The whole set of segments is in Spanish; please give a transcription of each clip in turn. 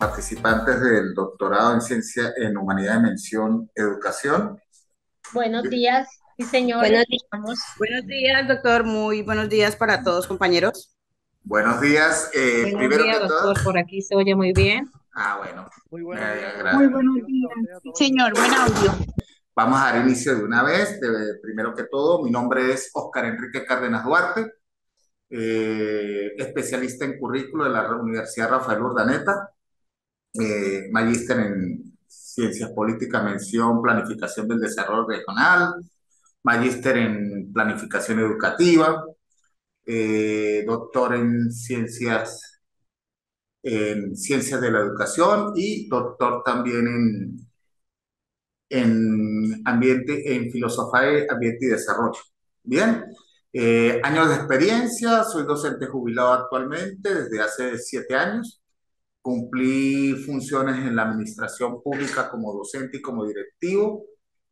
participantes del doctorado en Ciencia en Humanidad de Mención Educación. Buenos días, sí señor, le Buenos días, escuchamos. buenos días, doctor. Muy buenos días para todos, compañeros. Buenos días. Buenos Primero que días, todo, doctor. Por aquí se oye muy bien. bueno, Muy me buenos días, agrada. doctor. Muy buenos Bendiciones días. para usted y a Sí, todos los señor, buen estudiantes. audio. Vamos a dar inicio de una vez. Primero que todo, mi nombre es Oscar Enrique Cárdenas Duarte, especialista en currículo de la Universidad Rafael Urdaneta, magíster en Ciencias Políticas, mención Planificación del Desarrollo Regional, magíster en Planificación Educativa, doctor en ciencias de la educación y doctor también en filosofía, ambiente y desarrollo. Bien, años de experiencia, soy docente jubilado actualmente desde hace 7 años. Cumplí funciones en la administración pública como docente y como directivo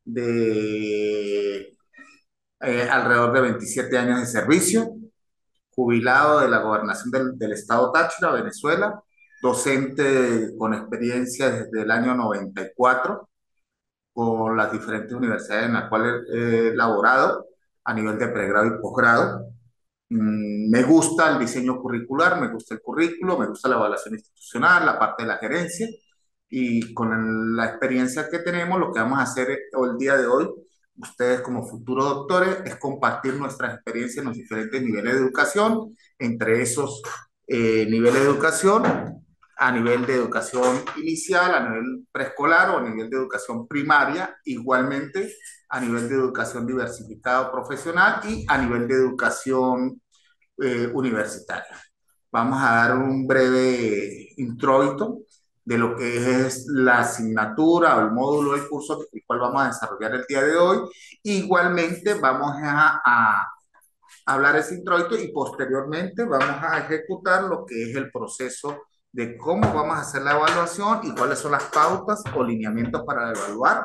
de alrededor de 27 años de servicio, jubilado de la gobernación del estado Táchira, Venezuela, docente con experiencia desde el año 94 con las diferentes universidades en las cuales he laborado a nivel de pregrado y posgrado. Me gusta el diseño curricular, me gusta el currículo, me gusta la evaluación institucional, la parte de la gerencia, y con la experiencia que tenemos, lo que vamos a hacer el día de hoy, ustedes como futuros doctores, es compartir nuestras experiencias en los diferentes niveles de educación, entre esos niveles de educación, a nivel de educación inicial, a nivel preescolar o a nivel de educación primaria, igualmente a nivel de educación diversificada profesional y a nivel de educación universitaria. Vamos a dar un breve introito de lo que es la asignatura o el módulo del curso, el cual vamos a desarrollar el día de hoy. Igualmente vamos a hablar ese introito y posteriormente vamos a ejecutar lo que es el proceso de cómo vamos a hacer la evaluación y cuáles son las pautas o lineamientos para evaluar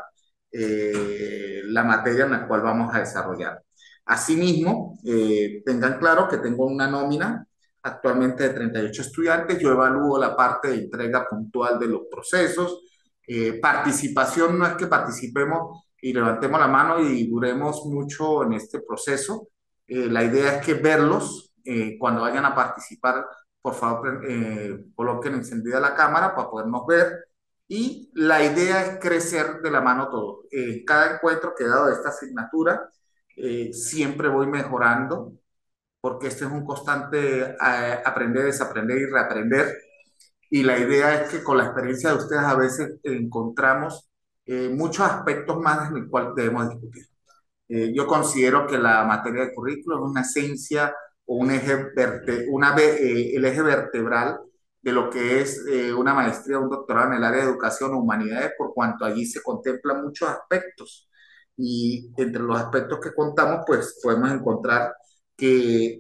la materia en la cual vamos a desarrollar. Asimismo, tengan claro que tengo una nómina actualmente de 38 estudiantes. Yo evalúo la parte de entrega puntual de los procesos. Participación no es que participemos y levantemos la mano y duremos mucho en este proceso. La idea es que verlos cuando vayan a participar, por favor, coloquen encendida la cámara para podernos ver. Y la idea es crecer de la mano todos. Cada encuentro que he dado de esta asignatura, siempre voy mejorando, porque esto es un constante aprender, desaprender y reaprender. Y la idea es que con la experiencia de ustedes a veces encontramos muchos aspectos más en el cual debemos discutir. Yo considero que la materia de currículo es una esencia o un el eje vertebral de lo que es una maestría o un doctorado en el área de educación o humanidades, por cuanto allí se contemplan muchos aspectos. Y entre los aspectos que contamos, pues podemos encontrar que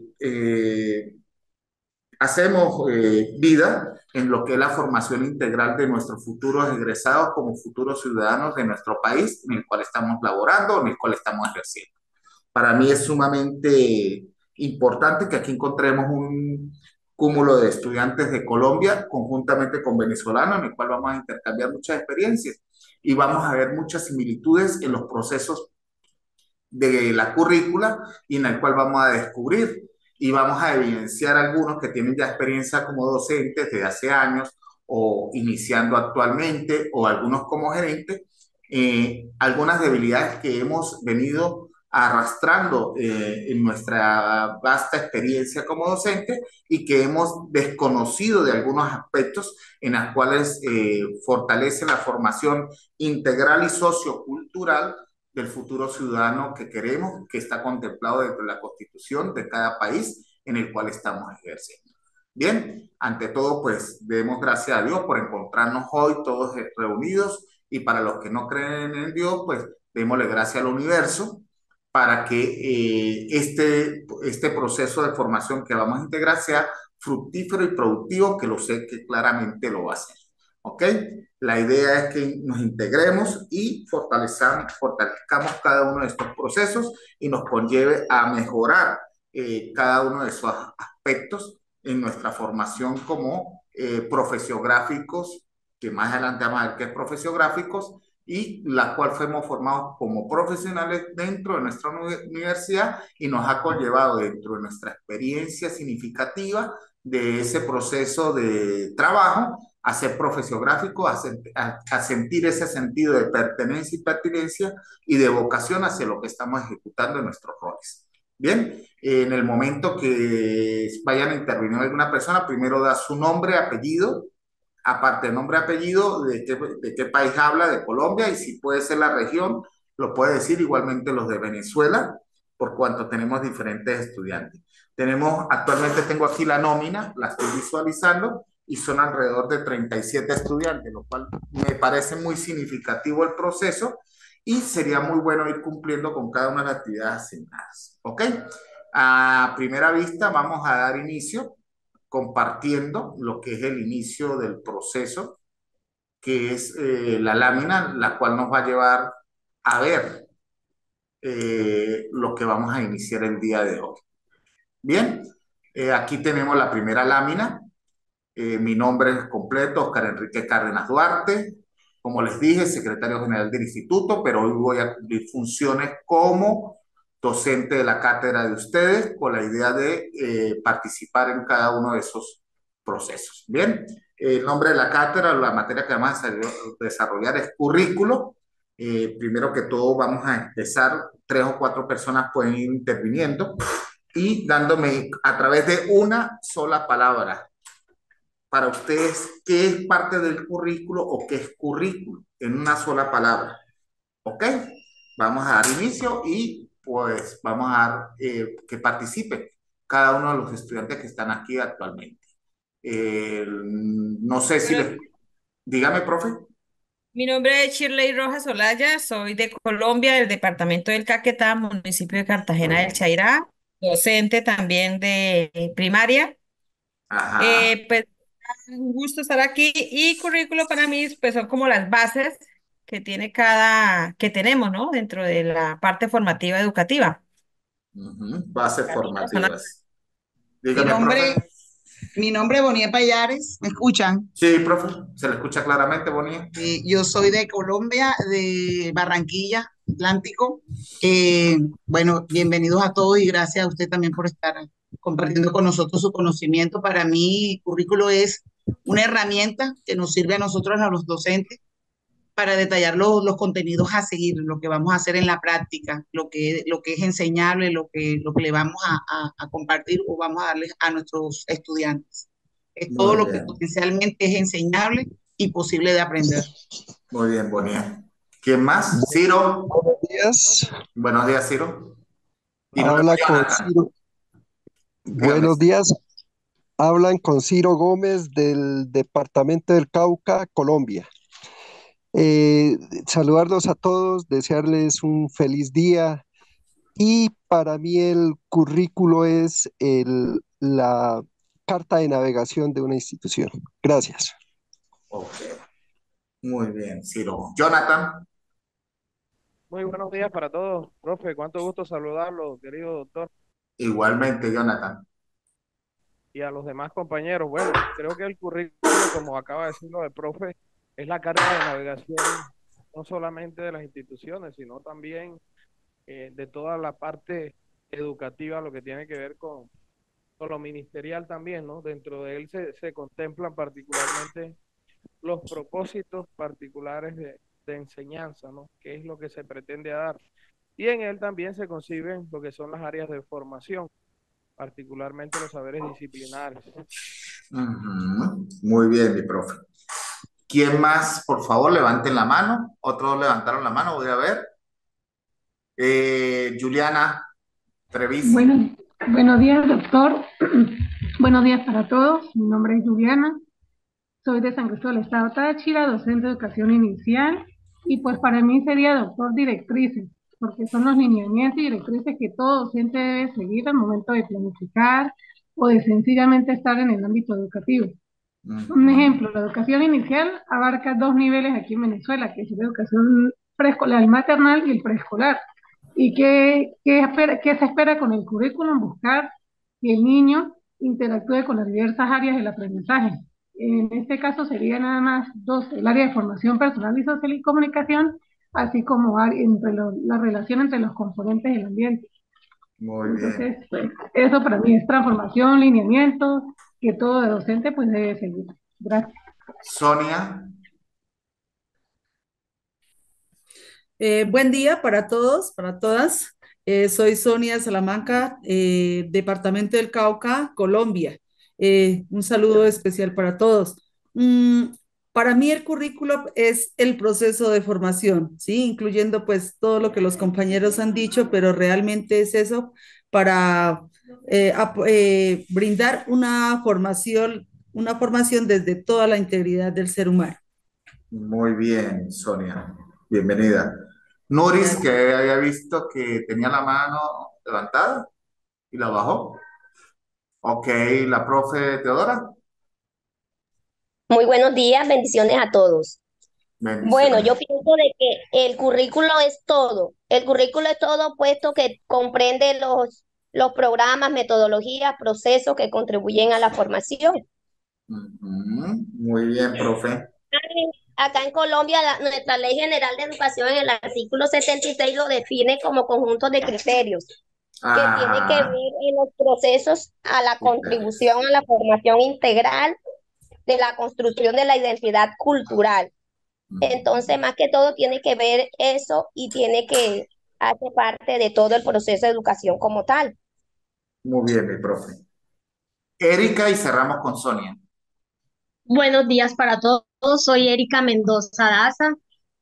hacemos vida en lo que es la formación integral de nuestros futuros egresados como futuros ciudadanos de nuestro país en el cual estamos laborando, en el cual estamos ejerciendo. Para mí es sumamente importante que aquí encontremos un cúmulo de estudiantes de Colombia conjuntamente con venezolanos, en el cual vamos a intercambiar muchas experiencias y vamos a ver muchas similitudes en los procesos de la currícula y en el cual vamos a descubrir y vamos a evidenciar algunos que tienen ya experiencia como docentes de hace años o iniciando actualmente o algunos como gerentes, algunas debilidades que hemos venido arrastrando en nuestra vasta experiencia como docente y que hemos desconocido de algunos aspectos en los cuales fortalece la formación integral y sociocultural del futuro ciudadano que queremos, que está contemplado dentro de la constitución de cada país en el cual estamos ejerciendo. Bien, ante todo, pues demos gracias a Dios por encontrarnos hoy todos reunidos, y para los que no creen en Dios, pues démosle gracias al universo para que este proceso de formación que vamos a integrar sea fructífero y productivo, que lo sé que claramente lo va a ser. ¿Ok? La idea es que nos integremos y fortalezcamos cada uno de estos procesos y nos conlleve a mejorar cada uno de esos aspectos en nuestra formación como profesiográficos que más adelante vamos a ver que es Profesiográficos, y la cual fuimos formados como profesionales dentro de nuestra universidad y nos ha conllevado dentro de nuestra experiencia significativa de ese proceso de trabajo a ser profesiográfico, a sentir ese sentido de pertenencia y pertinencia y de vocación hacia lo que estamos ejecutando en nuestros roles. Bien, en el momento que vayan a intervenir alguna persona, primero da su nombre, apellido, aparte de nombre, apellido, de qué país habla, de Colombia, y si puede ser la región, lo puede decir igualmente los de Venezuela, por cuanto tenemos diferentes estudiantes. Actualmente tengo aquí la nómina, la estoy visualizando, y son alrededor de 37 estudiantes, lo cual me parece muy significativo el proceso y sería muy bueno ir cumpliendo con cada una de las actividades asignadas. ¿Ok? A primera vista vamos a dar inicio compartiendo lo que es el inicio del proceso, que es la lámina, la cual nos va a llevar a ver lo que vamos a iniciar el día de hoy. Bien, aquí tenemos la primera lámina. Mi nombre es completo, Oscar Enrique Cárdenas Duarte. Como les dije, secretario general del instituto, pero hoy voy a cumplir funciones como docente de la cátedra de ustedes con la idea de participar en cada uno de esos procesos. Bien, el nombre de la cátedra, la materia que vamos a desarrollar es currículo. Primero que todo vamos a empezar, 3 o 4 personas pueden ir interviniendo y dándome a través de una sola palabra para ustedes qué es parte del currículo o qué es currículo en una sola palabra. ¿Ok? Vamos a dar inicio y pues vamos a dar que participen cada uno de los estudiantes que están aquí actualmente. No sé si Bueno, les... Dígame, profe. mi nombre es Shirley Rojas Olaya, soy de Colombia, del departamento del Caquetá, municipio de Cartagena del Chairá, docente también de primaria. Ajá. Pues un gusto estar aquí y currículo para mí pues son como las bases que tiene que tenemos, ¿no? Dentro de la parte formativa educativa. Bases Para mí, formativas. Mi Dígame, profe. nombre, mi nombre es Bonía Payares, ¿me escuchan? Sí, profe. Se le escucha claramente, Bonilla. Yo soy de Colombia, de Barranquilla, Atlántico. Bueno, bienvenidos a todos y gracias a usted también por estar compartiendo con nosotros su conocimiento. Para mí, currículo es una herramienta que nos sirve a nosotros, a los docentes, para detallar los contenidos a seguir, lo que vamos a hacer en la práctica, lo que es enseñable, lo que le vamos a compartir o vamos a darles a nuestros estudiantes. Es todo Muy lo que bien. potencialmente es enseñable y posible de aprender. Muy bien, Bonilla. ¿Quién más? Ciro. Buenos días, Buenos días, Ciro. Y luego habla con Jonathan. Ciro. Dígame. Buenos días, hablan con Ciro Gómez del departamento del Cauca, Colombia. Eh, Saludarlos a todos, desearles un feliz día y para mí el currículo es la carta de navegación de una institución. Gracias. Ok. Muy bien, Ciro. Jonathan. Muy buenos días para todos, profe. Cuánto gusto saludarlo, querido doctor, Igualmente, Jonathan. y a los demás compañeros. Bueno, creo que el currículo, como acaba de decirlo el profe, es la carta de navegación no solamente de las instituciones, sino también de toda la parte educativa, lo que tiene que ver con lo ministerial también, ¿no? Dentro de él se contemplan particularmente los propósitos particulares de enseñanza, ¿no? ¿Qué es lo que se pretende dar? Y en él también se conciben lo que son las áreas de formación, particularmente los saberes disciplinares. Muy bien, mi profe. ¿Quién más? Por favor, levanten la mano. Otros levantaron la mano, voy a ver. Juliana Treviso. Buenos días, doctor. Buenos días para todos. Mi nombre es Juliana. Soy de San Cristóbal, Estado Táchira, docente de educación inicial. Y pues para mí sería doctor directrices, porque son los lineamientos y directrices que todo docente debe seguir al momento de planificar o de sencillamente estar en el ámbito educativo. Un ejemplo, la educación inicial abarca 2 niveles aquí en Venezuela, que es la educación preescolar, el maternal y el preescolar. ¿Y qué se espera con el currículum? Buscar que el niño interactúe con las diversas áreas del aprendizaje, En este caso sería nada más dos, el área de formación personal y social y comunicación, así como la relación entre los componentes del ambiente. Muy bien. Entonces, pues, eso para mí es transformación, lineamiento, que todo docente pues debe seguir. Gracias. Sonia, Buen día para todos, para todas. Soy Sonia Salamanca, Departamento del Cauca, Colombia. Un saludo especial para todos. Mm, para mí el currículo es el proceso de formación, ¿sí? Incluyendo pues todo lo que los compañeros han dicho, pero realmente es eso para brindar una formación desde toda la integridad del ser humano. muy bien, Sonia. Bienvenida. Noris, Gracias. que había visto que tenía la mano levantada y la bajó. Ok, la profe Teodora. Muy buenos días, bendiciones a todos. Bueno, yo Bendiciones. pienso de que el currículo es todo. El currículo es todo puesto que comprende los programas, metodologías, procesos que contribuyen a la formación. Ujú, muy bien, profe. Acá en Colombia, nuestra Ley General de Educación en el artículo 76 lo define como conjunto de criterios que tiene que ver Ajá. en los procesos a la contribución a la formación integral de la construcción de la identidad cultural. Entonces, más que todo, tiene que ver eso y tiene que hacer parte de todo el proceso de educación como tal. Muy bien, mi profe. Erika y cerramos con Sonia. Buenos días para todos. Soy Erika Mendoza Daza.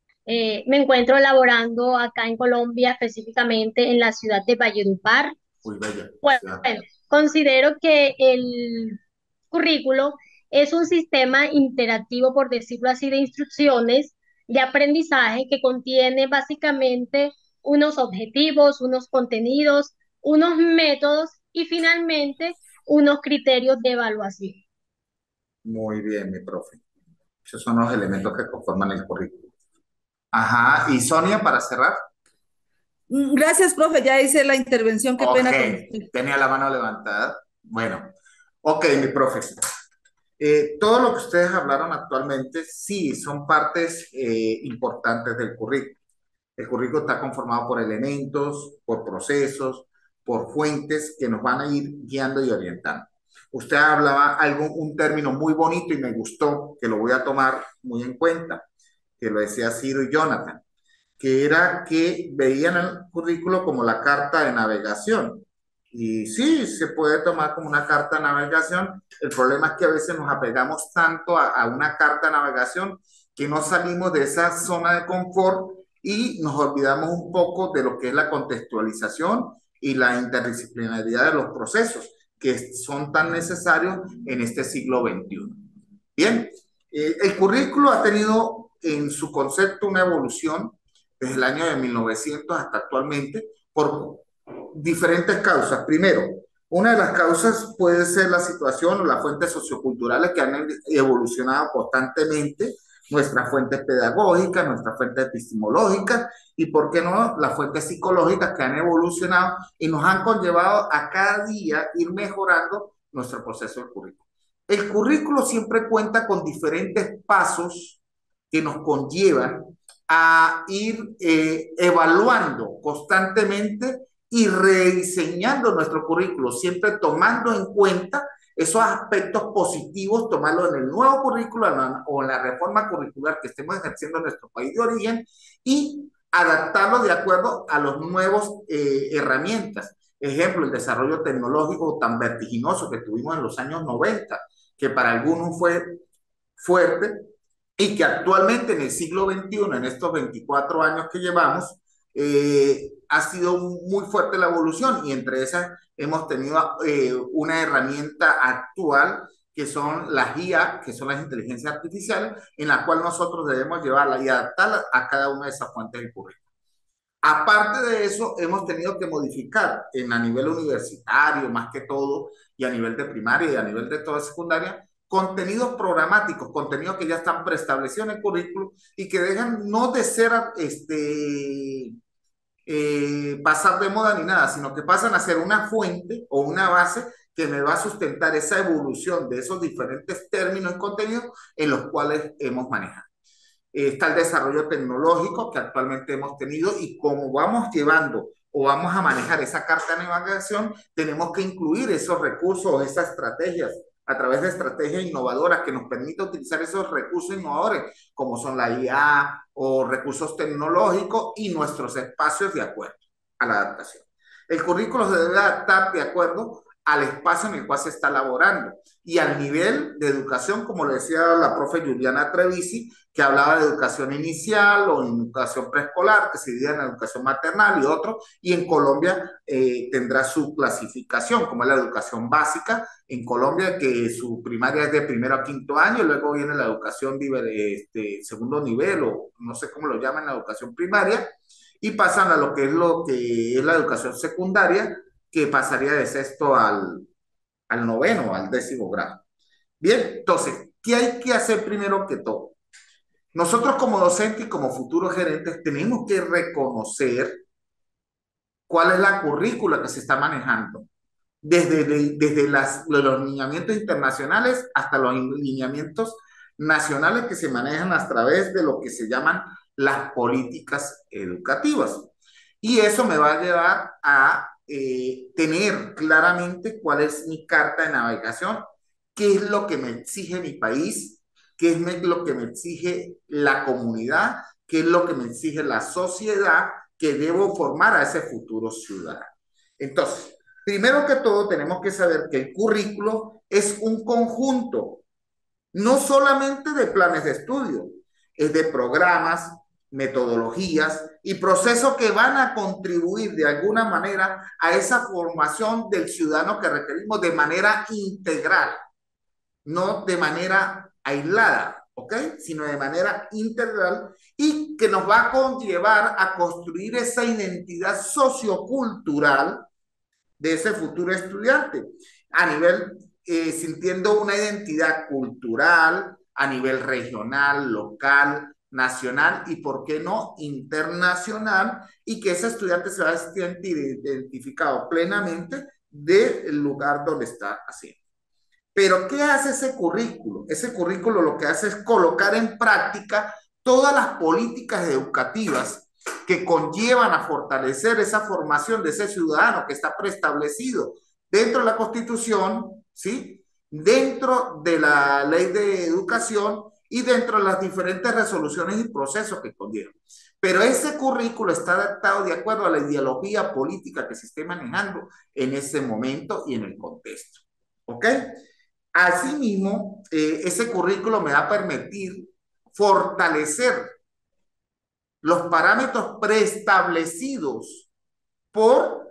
Me encuentro laborando acá en Colombia, específicamente en la ciudad de Valledupar. Muy bella. Bueno, Ciudad. considero que el currículo es un sistema interactivo, por decirlo así, de instrucciones de aprendizaje que contiene básicamente unos objetivos, unos contenidos, unos métodos y finalmente unos criterios de evaluación. Muy bien, mi profe. Esos son los elementos que conforman el currículum. Ajá. Y Sonia, para cerrar. Gracias, profe. Ya hice la intervención. Qué Ok, pena con usted. tenía la mano levantada. Bueno, ok, mi profe. Todo lo que ustedes hablaron actualmente, sí, son partes importantes del currículo. El currículo está conformado por elementos, por procesos, por fuentes que nos van a ir guiando y orientando. Usted hablaba algo, un término muy bonito y me gustó, que lo voy a tomar muy en cuenta, que lo decía Ciro y Jonathan, que era que veían el currículo como la carta de navegación. Y sí, se puede tomar como una carta de navegación. El problema es que a veces nos apegamos tanto a una carta de navegación que no salimos de esa zona de confort y nos olvidamos un poco de lo que es la contextualización y la interdisciplinaridad de los procesos que son tan necesarios en este siglo XXI. Bien, el currículo ha tenido en su concepto una evolución desde el año de 1900 hasta actualmente por diferentes causas. Primero, una de las causas puede ser la situación o las fuentes socioculturales que han evolucionado constantemente, nuestras fuentes pedagógicas, nuestras fuentes epistemológicas y, ¿por qué no?, las fuentes psicológicas que han evolucionado y nos han conllevado a cada día ir mejorando nuestro proceso del currículo. El currículo siempre cuenta con diferentes pasos que nos conllevan a ir evaluando constantemente y rediseñando nuestro currículo, siempre tomando en cuenta esos aspectos positivos, tomarlos en el nuevo currículo o en la reforma curricular que estemos ejerciendo en nuestro país de origen y adaptarlo de acuerdo a los nuevos herramientas. Ejemplo, el desarrollo tecnológico tan vertiginoso que tuvimos en los años 90, que para algunos fue fuerte, y que actualmente en el siglo XXI, en estos 24 años que llevamos, ha sido muy fuerte la evolución y entre esas hemos tenido una herramienta actual que son las IA, que son las inteligencias artificiales, en la cual nosotros debemos llevarla y adaptarla a cada una de esas fuentes del currículo. Aparte de eso, hemos tenido que modificar a nivel universitario, más que todo, y a nivel de primaria y a nivel de toda secundaria, contenidos programáticos, contenidos que ya están preestablecidos en el currículo y que dejan no de ser pasar de moda ni nada, sino que pasan a ser una fuente o una base que me va a sustentar esa evolución de esos diferentes términos y contenidos en los cuales hemos manejado. Está el desarrollo tecnológico que actualmente hemos tenido y como vamos llevando o vamos a manejar esa carta de navegación, tenemos que incluir esos recursos, esas estrategias, a través de estrategias innovadoras que nos permitan utilizar esos recursos innovadores, como son la IA o recursos tecnológicos y nuestros espacios de acuerdo a la adaptación. El currículo se debe adaptar de acuerdo al espacio en el cual se está elaborando y al nivel de educación, como le decía la profe Juliana Trevisi, que hablaba de educación inicial o educación preescolar, que se divide en educación maternal y otro, y en Colombia tendrá su clasificación, como es la educación básica, en Colombia, que su primaria es de primero a quinto año, y luego viene la educación de segundo nivel, o no sé cómo lo llaman, la educación primaria, y pasan a lo que es la educación secundaria, que pasaría de sexto al noveno, al décimo grado. Bien, entonces, ¿qué hay que hacer primero que todo? Nosotros como docentes y como futuros gerentes tenemos que reconocer cuál es la currícula que se está manejando, desde los lineamientos internacionales hasta los lineamientos nacionales que se manejan a través de lo que se llaman las políticas educativas. Y eso me va a llevar a tener claramente cuál es mi carta de navegación, qué es lo que me exige mi país, qué es lo que me exige la comunidad, qué es lo que me exige la sociedad que debo formar a ese futuro ciudadano. Entonces, primero que todo, tenemos que saber que el currículo es un conjunto, no solamente de planes de estudio, es de programas, metodologías y procesos que van a contribuir de alguna manera a esa formación del ciudadano que requerimos de manera integral, no de manera aislada, ¿ok? Sino de manera integral y que nos va a conllevar a construir esa identidad sociocultural de ese futuro estudiante a nivel, sintiendo una identidad cultural a nivel regional, local, nacional y, ¿por qué no, internacional? Y que ese estudiante se va a sentir identificado plenamente del lugar donde está haciendo. Pero, ¿qué hace ese currículo? Ese currículo lo que hace es colocar en práctica todas las políticas educativas que conllevan a fortalecer esa formación de ese ciudadano que está preestablecido dentro de la Constitución, ¿sí? Dentro de la Ley de Educación y dentro de las diferentes resoluciones y procesos que conllevan. Pero ese currículo está adaptado de acuerdo a la ideología política que se esté manejando en ese momento y en el contexto. ¿Ok? Asimismo, ese currículo me va a permitir fortalecer los parámetros preestablecidos por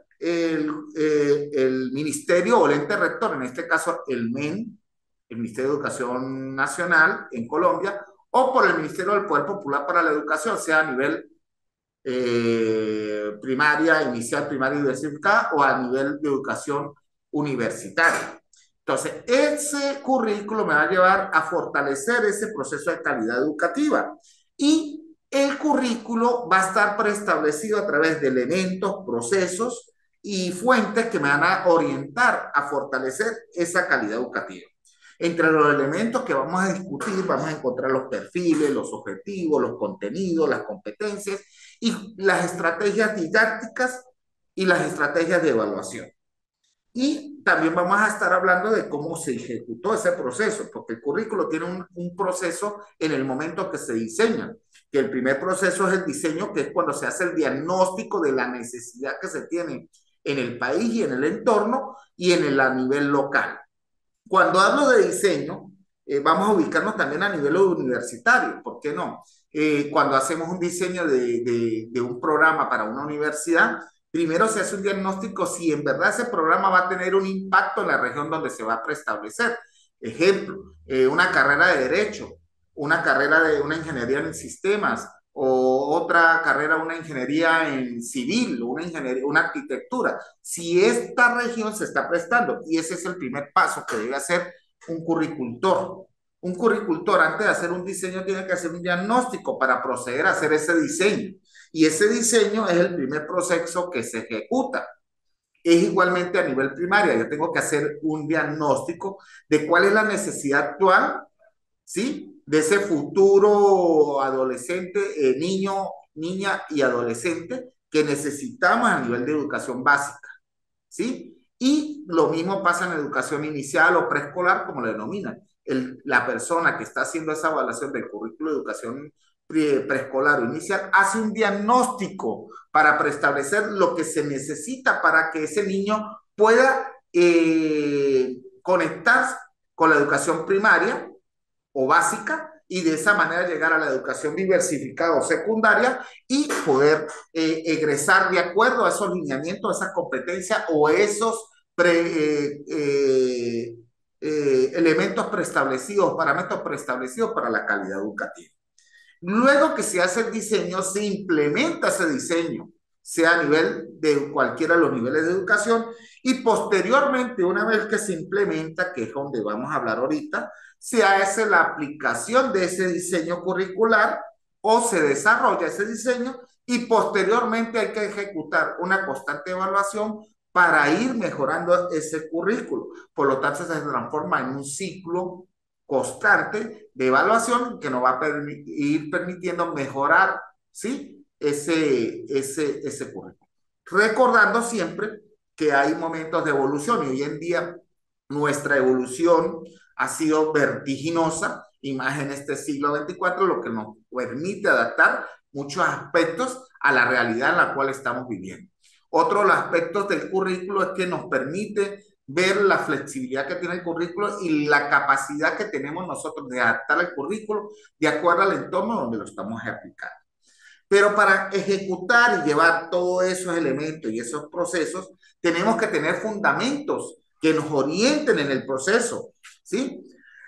el ministerio o el ente rector, en este caso el MEN, el Ministerio de Educación Nacional en Colombia, o por el Ministerio del Poder Popular para la Educación, sea a nivel primaria, inicial, primaria y diversificada, o a nivel de educación universitaria. Entonces, ese currículo me va a llevar a fortalecer ese proceso de calidad educativa y el currículo va a estar preestablecido a través de elementos, procesos y fuentes que me van a orientar a fortalecer esa calidad educativa. Entre los elementos que vamos a discutir, vamos a encontrar los perfiles, los objetivos, los contenidos, las competencias y las estrategias didácticas y las estrategias de evaluación. Y también vamos a estar hablando de cómo se ejecutó ese proceso, porque el currículo tiene un proceso en el momento que se diseña, que el primer proceso es el diseño, que es cuando se hace el diagnóstico de la necesidad que se tiene en el país y en el entorno y a nivel local. Cuando hablo de diseño, vamos a ubicarnos también a nivel universitario, ¿por qué no? Cuando hacemos un diseño de un programa para una universidad, primero se hace un diagnóstico si en verdad ese programa va a tener un impacto en la región donde se va a preestablecer. Ejemplo, una carrera de Derecho, una carrera de una ingeniería en sistemas, o otra carrera, una ingeniería en civil, una arquitectura. Si esta región se está prestando, y ese es el primer paso que debe hacer un curricultor. Un curricultor, antes de hacer un diseño, tiene que hacer un diagnóstico para proceder a hacer ese diseño. Y ese diseño es el primer proceso que se ejecuta. es igualmente a nivel primaria. Yo tengo que hacer un diagnóstico de cuál es la necesidad actual, ¿sí? De ese futuro adolescente, niño, niña y adolescente que necesitamos a nivel de educación básica, ¿sí? Y lo mismo pasa en educación inicial o preescolar, como le denominan. La persona que está haciendo esa evaluación del currículo de educación preescolar o inicial hace un diagnóstico para preestablecer lo que se necesita para que ese niño pueda conectarse con la educación primaria o básica y de esa manera llegar a la educación diversificada o secundaria y poder egresar de acuerdo a esos lineamientos, esas competencias o esos elementos preestablecidos, parámetros preestablecidos para la calidad educativa. Luego que se hace el diseño, se implementa ese diseño, sea a nivel de cualquiera de los niveles de educación, y posteriormente, una vez que se implementa, que es donde vamos a hablar ahorita, se hace la aplicación de ese diseño curricular o se desarrolla ese diseño y posteriormente hay que ejecutar una constante evaluación para ir mejorando ese currículo. Por lo tanto, se transforma en un ciclo constante de evaluación que nos va a ir permitiendo mejorar, ¿sí? ese currículo. Recordando siempre que hay momentos de evolución y hoy en día nuestra evolución ha sido vertiginosa y más en este siglo XXIV, lo que nos permite adaptar muchos aspectos a la realidad en la cual estamos viviendo. Otro de los aspectos del currículo es que nos permite ver la flexibilidad que tiene el currículo y la capacidad que tenemos nosotros de adaptar el currículo de acuerdo al entorno donde lo estamos aplicando. Pero para ejecutar y llevar todos esos elementos y esos procesos, tenemos que tener fundamentos que nos orienten en el proceso, ¿sí?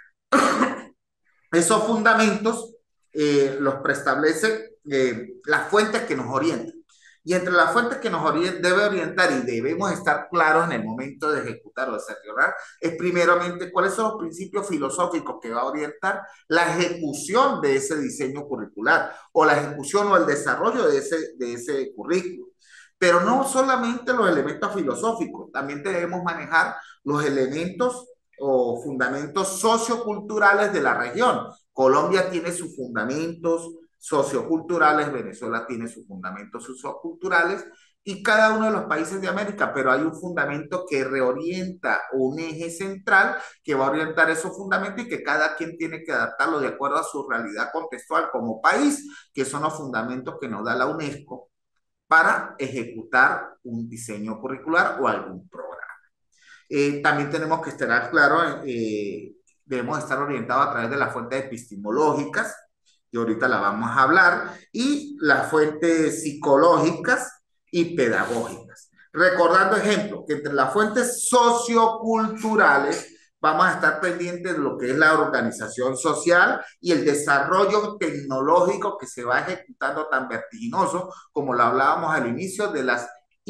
Esos fundamentos los preestablece las fuentes que nos orientan. Y entre las fuentes que nos debe orientar y debemos estar claros en el momento de ejecutar o desarrollar es primeramente cuáles son los principios filosóficos que va a orientar la ejecución de ese diseño curricular o la ejecución o el desarrollo de ese currículo. Pero no solamente los elementos filosóficos, también debemos manejar los elementos o fundamentos socioculturales de la región. Colombia tiene sus fundamentos socioculturales, Venezuela tiene sus fundamentos socioculturales y cada uno de los países de América, pero hay un fundamento que reorienta un eje central que va a orientar esos fundamentos y que cada quien tiene que adaptarlo de acuerdo a su realidad contextual como país, que son los fundamentos que nos da la UNESCO para ejecutar un diseño curricular o algún programa. También tenemos que estar claros, debemos estar orientados a través de las fuentes epistemológicas, y ahorita la vamos a hablar, y las fuentes psicológicas y pedagógicas. Recordando, ejemplo, que entre las fuentes socioculturales vamos a estar pendientes de lo que es la organización social y el desarrollo tecnológico que se va ejecutando tan vertiginoso como lo hablábamos al inicio de las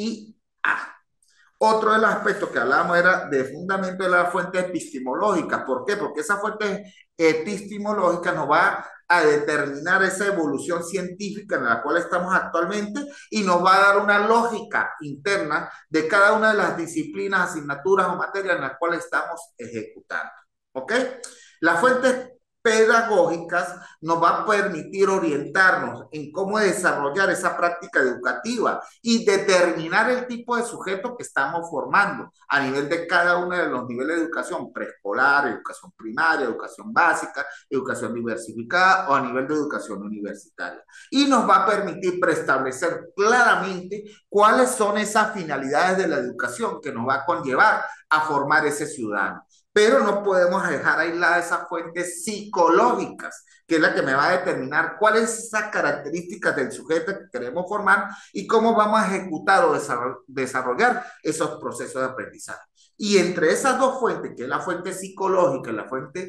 IA. Otro de los aspectos que hablábamos era de fundamento de la fuente epistemológica. ¿Por qué? Porque esa fuente epistemológica nos va a determinar esa evolución científica en la cual estamos actualmente y nos va a dar una lógica interna de cada una de las disciplinas, asignaturas o materias en las cuales estamos ejecutando. ¿Ok? Las fuentes pedagógicas nos va a permitir orientarnos en cómo desarrollar esa práctica educativa y determinar el tipo de sujeto que estamos formando a nivel de cada uno de los niveles de educación preescolar, educación primaria, educación básica, educación diversificada o a nivel de educación universitaria. Y nos va a permitir preestablecer claramente cuáles son esas finalidades de la educación que nos va a conllevar a formar ese ciudadano. Pero no podemos dejar aisladas esas fuentes psicológicas, que es la que me va a determinar cuáles son esas características del sujeto que queremos formar y cómo vamos a ejecutar o desarrollar esos procesos de aprendizaje. Y entre esas dos fuentes, que es la fuente psicológica y la fuente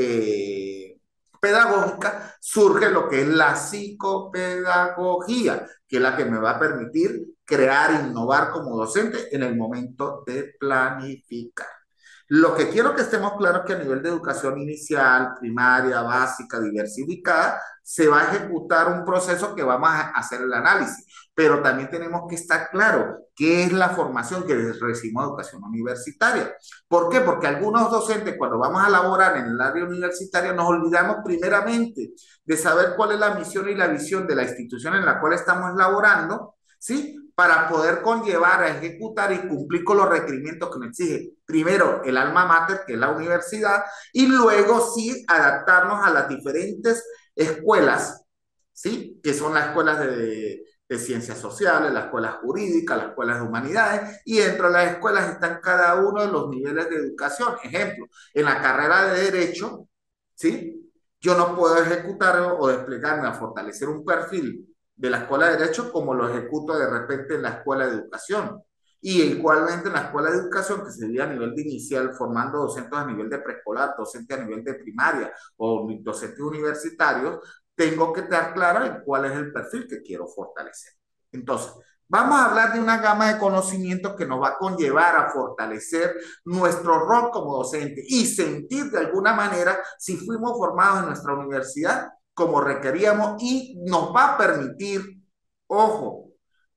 pedagógica, surge lo que es la psicopedagogía, que es la que me va a permitir crear, innovar como docente en el momento de planificar. Lo que quiero que estemos claros es que a nivel de educación inicial, primaria, básica, diversificada, se va a ejecutar un proceso que vamos a hacer el análisis, pero también tenemos que estar claros qué es la formación que recibimos de educación universitaria. ¿Por qué? Porque algunos docentes, cuando vamos a laborar en el área universitaria, nos olvidamos primeramente de saber cuál es la misión y la visión de la institución en la cual estamos laborando, ¿sí? Para poder conllevar a ejecutar y cumplir con los requerimientos que nos exige primero el alma mater, que es la universidad, y luego sí adaptarnos a las diferentes escuelas, ¿sí? Que son las escuelas de ciencias sociales, las escuelas jurídicas, las escuelas de humanidades, y dentro de las escuelas están cada uno de los niveles de educación. Ejemplo, en la carrera de Derecho, ¿sí? Yo no puedo ejecutar o desplegarme a fortalecer un perfil de la escuela de Derecho como lo ejecuto de repente en la escuela de Educación. Y igualmente en la escuela de educación, que sería a nivel de inicial, formando docentes a nivel de preescolar, docentes a nivel de primaria o docentes universitarios, tengo que estar clara en cuál es el perfil que quiero fortalecer. Entonces, vamos a hablar de una gama de conocimientos que nos va a conllevar a fortalecer nuestro rol como docente y sentir de alguna manera si fuimos formados en nuestra universidad como requeríamos y nos va a permitir, ojo,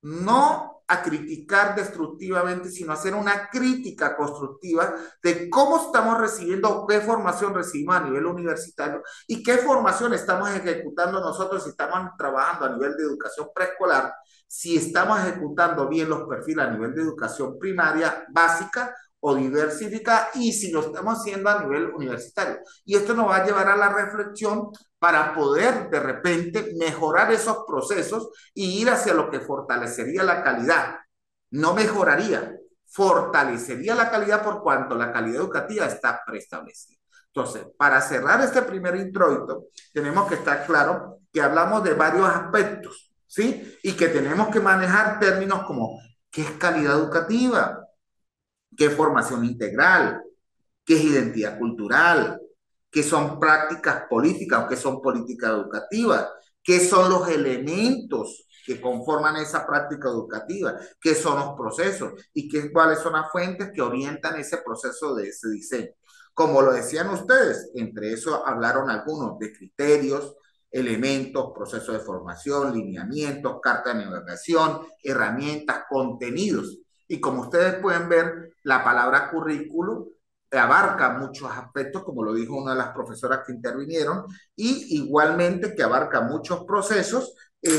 no a criticar destructivamente, sino hacer una crítica constructiva de cómo estamos recibiendo, qué formación recibimos a nivel universitario y qué formación estamos ejecutando nosotros si estamos trabajando a nivel de educación preescolar, si estamos ejecutando bien los perfiles a nivel de educación primaria básica o diversificada y si lo estamos haciendo a nivel universitario. Y esto nos va a llevar a la reflexión para poder de repente mejorar esos procesos y ir hacia lo que fortalecería la calidad. No mejoraría, fortalecería la calidad por cuanto la calidad educativa está preestablecida. Entonces, para cerrar este primer introito, tenemos que estar claro que hablamos de varios aspectos, ¿sí? Y que tenemos que manejar términos como ¿qué es calidad educativa? ¿Qué es formación integral? ¿Qué es identidad cultural? ¿Qué son prácticas políticas o qué son políticas educativas? ¿Qué son los elementos que conforman esa práctica educativa? ¿Qué son los procesos? ¿Y cuáles son las fuentes que orientan ese proceso de ese diseño? Como lo decían ustedes, entre eso hablaron algunos de criterios, elementos, procesos de formación, lineamientos, carta de navegación, herramientas, contenidos. Y como ustedes pueden ver, la palabra currículo abarca muchos aspectos, como lo dijo una de las profesoras que intervinieron, y igualmente que abarca muchos procesos,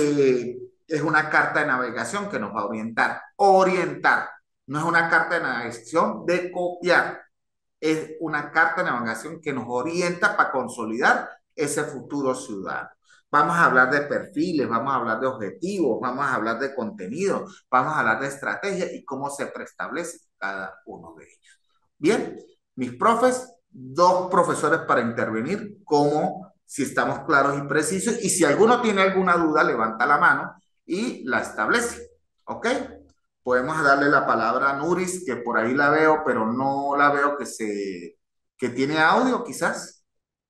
es una carta de navegación que nos va a orientar. Orientar, no es una carta de navegación de copiar, es una carta de navegación que nos orienta para consolidar ese futuro ciudadano. Vamos a hablar de perfiles, vamos a hablar de objetivos, vamos a hablar de contenido, vamos a hablar de estrategia y cómo se preestablece cada uno de ellos. Bien, mis profes, dos profesores para intervenir, como si estamos claros y precisos, y si alguno tiene alguna duda, levanta la mano y la establece. ¿Ok? Podemos darle la palabra a Nuris, que por ahí la veo, pero no la veo que tiene audio, quizás.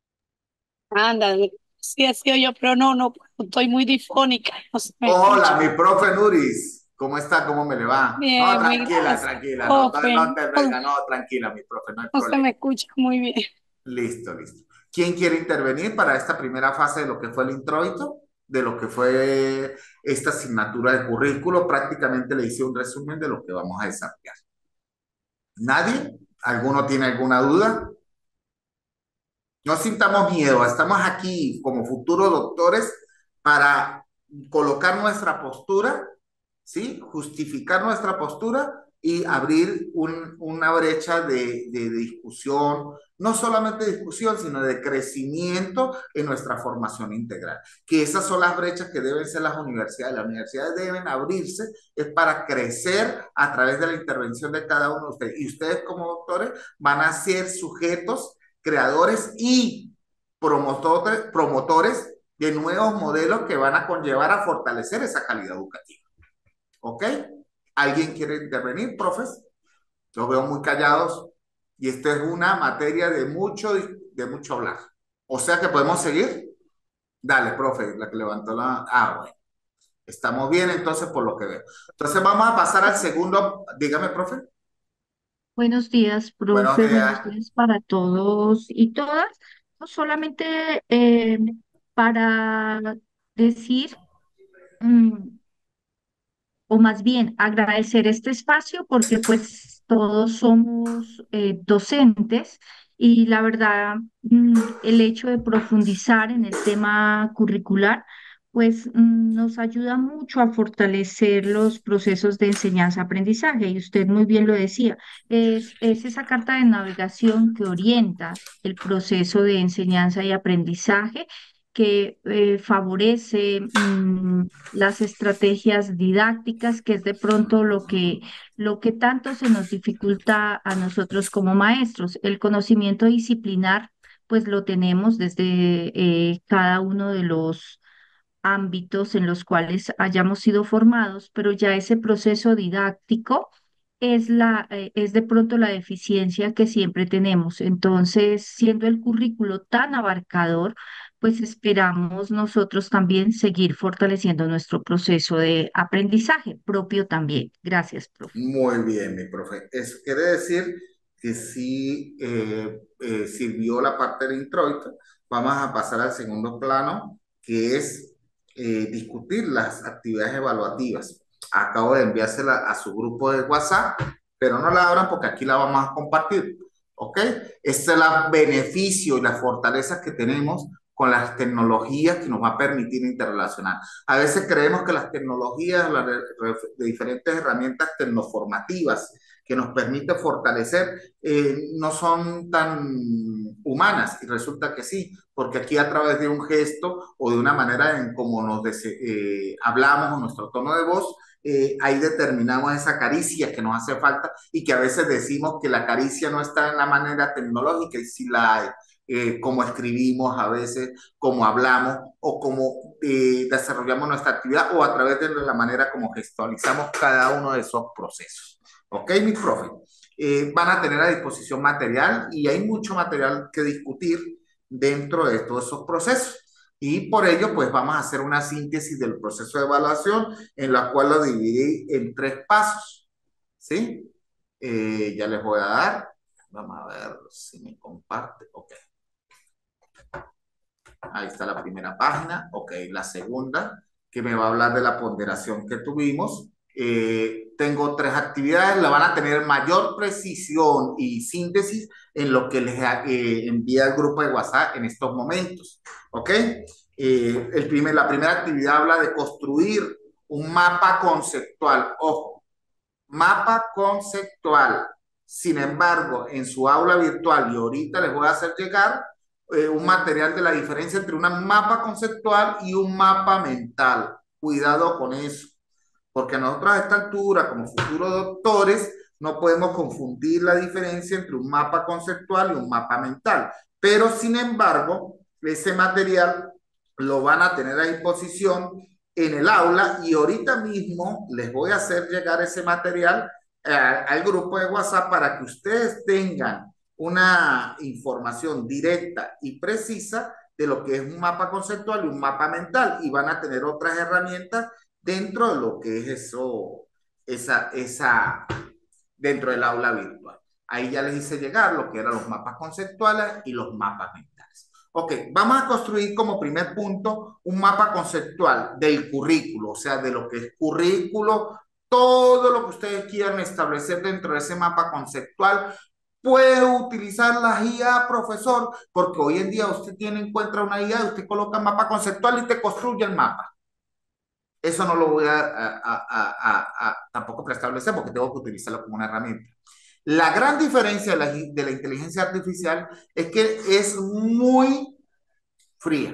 Anda, sí ha sido yo, pero no, estoy muy difónica, no se me Hola, escucha. mi profe Nuris. ¿Cómo está? ¿Cómo me le va? No, Bien, muy tranquila, gracias, tranquila, no, no, profe. no te venga, no, tranquila, mi profe, no hay No se me problema. escucha muy bien. Listo, listo. ¿Quién quiere intervenir para esta primera fase de lo que fue el introito? De lo que fue esta asignatura de currículo. Prácticamente le hice un resumen de lo que vamos a desarrollar. ¿Nadie? ¿Alguno tiene alguna duda? No sintamos miedo, estamos aquí como futuros doctores para colocar nuestra postura, ¿sí? Justificar nuestra postura y abrir una brecha de discusión, no solamente discusión, sino de crecimiento en nuestra formación integral. Que esas son las brechas que deben ser las universidades. Las universidades deben abrirse, es para crecer a través de la intervención de cada uno de ustedes. Y ustedes como doctores van a ser sujetos creadores y promotores de nuevos modelos que van a conllevar a fortalecer esa calidad educativa. ¿Ok? ¿Alguien quiere intervenir, profes? Los veo muy callados y esta es una materia de mucho hablar. O sea que podemos seguir. Dale, profe, la que levantó la... Ah, bueno. Estamos bien entonces por lo que veo. Entonces vamos a pasar al segundo. Dígame, profe. Buenos días, Buenos profe. Buenos días. días para todos y todas. No solamente para decir, mm, o más bien agradecer este espacio porque pues todos somos docentes y la verdad el hecho de profundizar en el tema curricular pues nos ayuda mucho a fortalecer los procesos de enseñanza-aprendizaje y usted muy bien lo decía, es esa carta de navegación que orienta el proceso de enseñanza y aprendizaje que favorece las estrategias didácticas, que es de pronto lo que tanto se nos dificulta a nosotros como maestros. El conocimiento disciplinar, pues lo tenemos desde cada uno de los ámbitos en los cuales hayamos sido formados, pero ya ese proceso didáctico es de pronto la deficiencia que siempre tenemos. Entonces, siendo el currículo tan abarcador, pues esperamos nosotros también seguir fortaleciendo nuestro proceso de aprendizaje propio también. Gracias, profe. Muy bien, mi profe. Eso quiere decir que sí sirvió la parte del introito. Vamos a pasar al segundo plano, que es discutir las actividades evaluativas. Acabo de enviársela a su grupo de WhatsApp, pero no la abran porque aquí la vamos a compartir. ¿Ok? Este es el beneficio y las fortalezas que tenemos con las tecnologías que nos va a permitir interrelacionar. A veces creemos que las tecnologías, de diferentes herramientas tecnoformativas que nos permiten fortalecer, no son tan humanas y resulta que sí, porque aquí a través de un gesto o de una manera en cómo hablamos o nuestro tono de voz, ahí determinamos esa caricia que nos hace falta y que a veces decimos que la caricia no está en la manera tecnológica y sí la hay. Cómo escribimos a veces, cómo hablamos o cómo desarrollamos nuestra actividad o a través de la manera como gestualizamos cada uno de esos procesos. ¿Ok, mi profe? Van a tener a disposición material y hay mucho material que discutir dentro de todos esos procesos. Y por ello, pues vamos a hacer una síntesis del proceso de evaluación en la cual lo dividí en 3 pasos. ¿Sí? Ya les voy a dar. Vamos a ver si me comparte. Ok. Ahí está la primera página. Ok, la segunda, que me va a hablar de la ponderación que tuvimos. Tengo 3 actividades, la van a tener mayor precisión y síntesis en lo que les envía el grupo de WhatsApp en estos momentos. ¿Ok? La primera actividad habla de construir un mapa conceptual. Ojo, mapa conceptual. Sin embargo, en su aula virtual, y ahorita les voy a hacer llegar un material de la diferencia entre un mapa conceptual y un mapa mental. Cuidado con eso, porque nosotros a esta altura, como futuros doctores, no podemos confundir la diferencia entre un mapa conceptual y un mapa mental. Pero, sin embargo, ese material lo van a tener a disposición en el aula y ahorita mismo les voy a hacer llegar ese material al grupo de WhatsApp para que ustedes tengan una información directa y precisa de lo que es un mapa conceptual y un mapa mental y van a tener otras herramientas dentro de lo que es eso, dentro del aula virtual. Ahí ya les hice llegar lo que eran los mapas conceptuales y los mapas mentales. Ok, vamos a construir como primer punto un mapa conceptual del currículo, o sea, de lo que es currículo, todo lo que ustedes quieran establecer dentro de ese mapa conceptual. Puede utilizar la guía, profesor, porque hoy en día usted encuentra una guía, usted coloca mapa conceptual y te construye el mapa. Eso no lo voy a tampoco preestablecer porque tengo que utilizarlo como una herramienta. La gran diferencia de la inteligencia artificial es que es muy fría.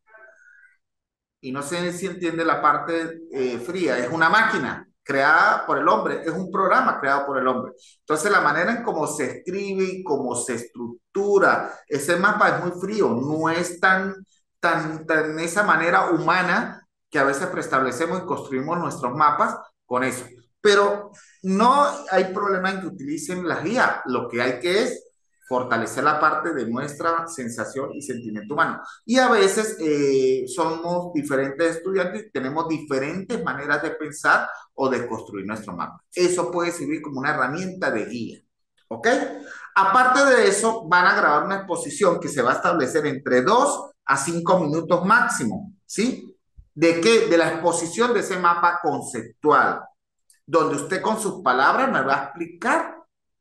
Y no sé si entiende la parte fría. Es una máquina creada por el hombre, es un programa creado por el hombre. Entonces la manera en cómo se escribe y cómo se estructura ese mapa es muy frío, no es tan esa manera humana que a veces preestablecemos y construimos nuestros mapas con eso. Pero no hay problema en que utilicen las guías, lo que hay que es fortalecer la parte de nuestra sensación y sentimiento humano. Y a veces somos diferentes estudiantes, tenemos diferentes maneras de pensar o de construir nuestro mapa. Eso puede servir como una herramienta de guía. ¿Ok? Aparte de eso, van a grabar una exposición que se va a establecer entre 2 a 5 minutos máximo, ¿sí? ¿De qué? De la exposición de ese mapa conceptual, donde usted con sus palabras me va a explicar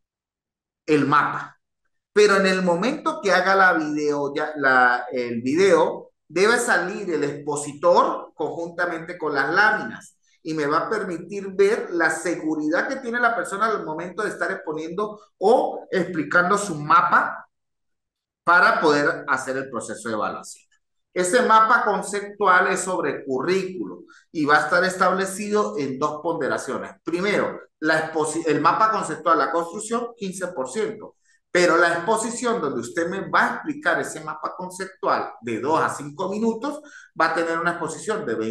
el mapa. Pero en el momento que haga el video, debe salir el expositor conjuntamente con las láminas y me va a permitir ver la seguridad que tiene la persona al momento de estar exponiendo o explicando su mapa para poder hacer el proceso de evaluación. Ese mapa conceptual es sobre currículo y va a estar establecido en 2 ponderaciones. Primero, el mapa conceptual, la construcción, 15%. Pero la exposición donde usted me va a explicar ese mapa conceptual de 2 a 5 minutos va a tener una exposición de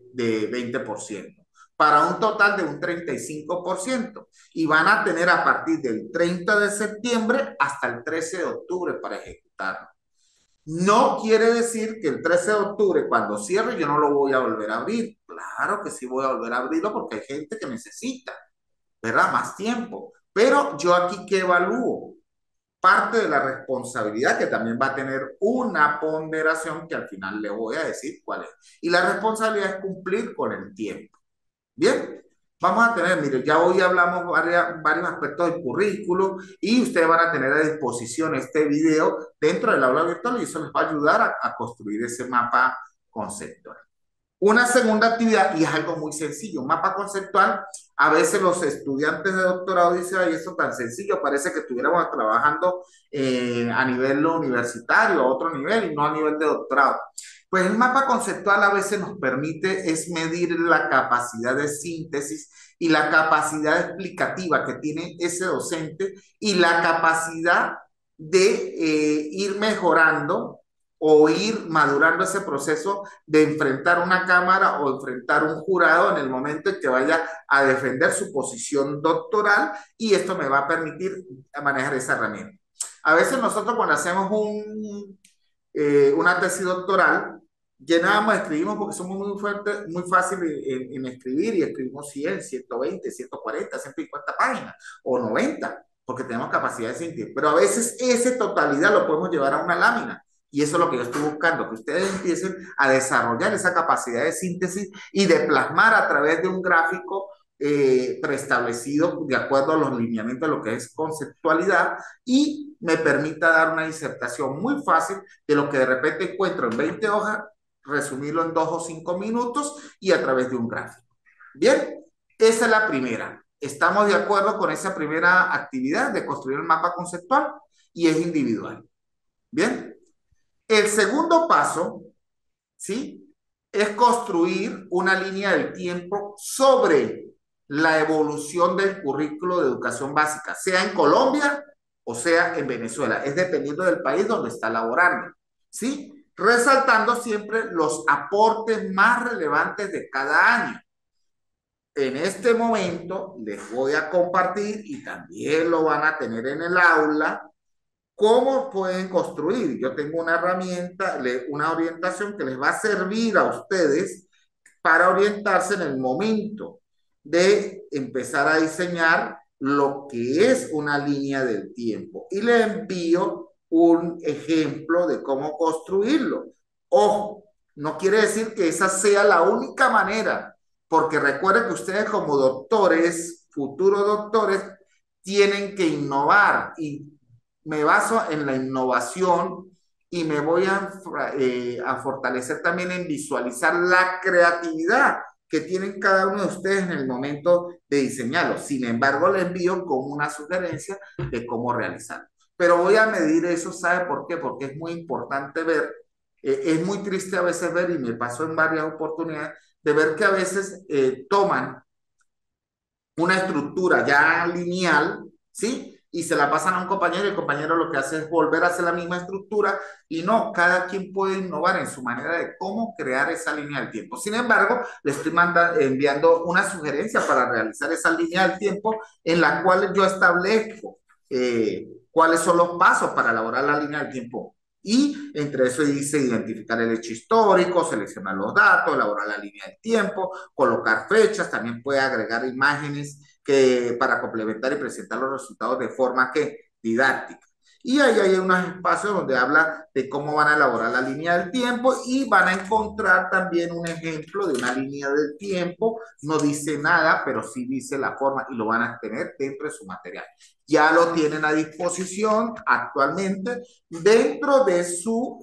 20%, para un total de un 35%. Y van a tener a partir del 30 de septiembre hasta el 13 de octubre para ejecutarlo. No quiere decir que el 13 de octubre, cuando cierre, yo no lo voy a volver a abrir. Claro que sí voy a volver a abrirlo porque hay gente que necesita, ¿verdad? Más tiempo. Pero yo aquí, ¿qué evalúo? Parte de la responsabilidad, que también va a tener una ponderación que al final le voy a decir cuál es. Y la responsabilidad es cumplir con el tiempo. Bien, vamos a tener, mire, ya hoy hablamos varios aspectos del currículo y ustedes van a tener a disposición este video dentro del aula virtual y eso les va a ayudar a construir ese mapa conceptual. Una segunda actividad, y es algo muy sencillo, un mapa conceptual. A veces los estudiantes de doctorado dicen, ay, esto tan sencillo, parece que estuviéramos trabajando a nivel universitario, a otro nivel, y no a nivel de doctorado. Pues el mapa conceptual a veces nos permite es medir la capacidad de síntesis y la capacidad explicativa que tiene ese docente y la capacidad de ir mejorando o ir madurando ese proceso de enfrentar una cámara o enfrentar un jurado en el momento en que vaya a defender su posición doctoral, y esto me va a permitir manejar esa herramienta. A veces nosotros cuando hacemos una tesis doctoral, llenamos, escribimos porque somos muy fáciles en escribir y escribimos 100, 120, 140, 150 páginas o 90 porque tenemos capacidad de síntesis, pero a veces esa totalidad lo podemos llevar a una lámina. Y eso es lo que yo estoy buscando, que ustedes empiecen a desarrollar esa capacidad de síntesis y de plasmar a través de un gráfico preestablecido de acuerdo a los lineamientos de lo que es conceptualidad, y me permita dar una disertación muy fácil de lo que de repente encuentro en 20 hojas, resumirlo en 2 o 5 minutos y a través de un gráfico. Bien, esa es la primera. ¿Estamos de acuerdo con esa primera actividad de construir el mapa conceptual? Y es individual. Bien. El segundo paso, ¿sí?, es construir una línea del tiempo sobre la evolución del currículo de educación básica, sea en Colombia o sea en Venezuela, es dependiendo del país donde está laborando, ¿sí? Resaltando siempre los aportes más relevantes de cada año. En este momento les voy a compartir, y también lo van a tener en el aula, cómo pueden construir. Yo tengo una herramienta, una orientación que les va a servir a ustedes para orientarse en el momento de empezar a diseñar lo que es una línea del tiempo. Y les envío un ejemplo de cómo construirlo. Ojo, no quiere decir que esa sea la única manera, porque recuerden que ustedes como doctores, futuros doctores, tienen que innovar, y me baso en la innovación y me voy a fortalecer también en visualizar la creatividad que tienen cada uno de ustedes en el momento de diseñarlo. Sin embargo, le envío como una sugerencia de cómo realizarlo. Pero voy a medir eso, ¿sabe por qué? Porque es muy importante ver, es muy triste a veces ver, y me pasó en varias oportunidades, de ver que a veces toman una estructura ya lineal, ¿sí?, y se la pasan a un compañero, y el compañero lo que hace es volver a hacer la misma estructura, y no, cada quien puede innovar en su manera de cómo crear esa línea del tiempo. Sin embargo, le estoy enviando una sugerencia para realizar esa línea del tiempo en la cual yo establezco cuáles son los pasos para elaborar la línea del tiempo. Y entre eso dice identificar el hecho histórico, seleccionar los datos, elaborar la línea del tiempo, colocar fechas, también puede agregar imágenes que para complementar y presentar los resultados de forma que didáctica. Y ahí hay unos espacios donde habla de cómo van a elaborar la línea del tiempo y van a encontrar también un ejemplo de una línea del tiempo. No dice nada, pero sí dice la forma y lo van a tener dentro de su material. Ya lo tienen a disposición actualmente dentro de su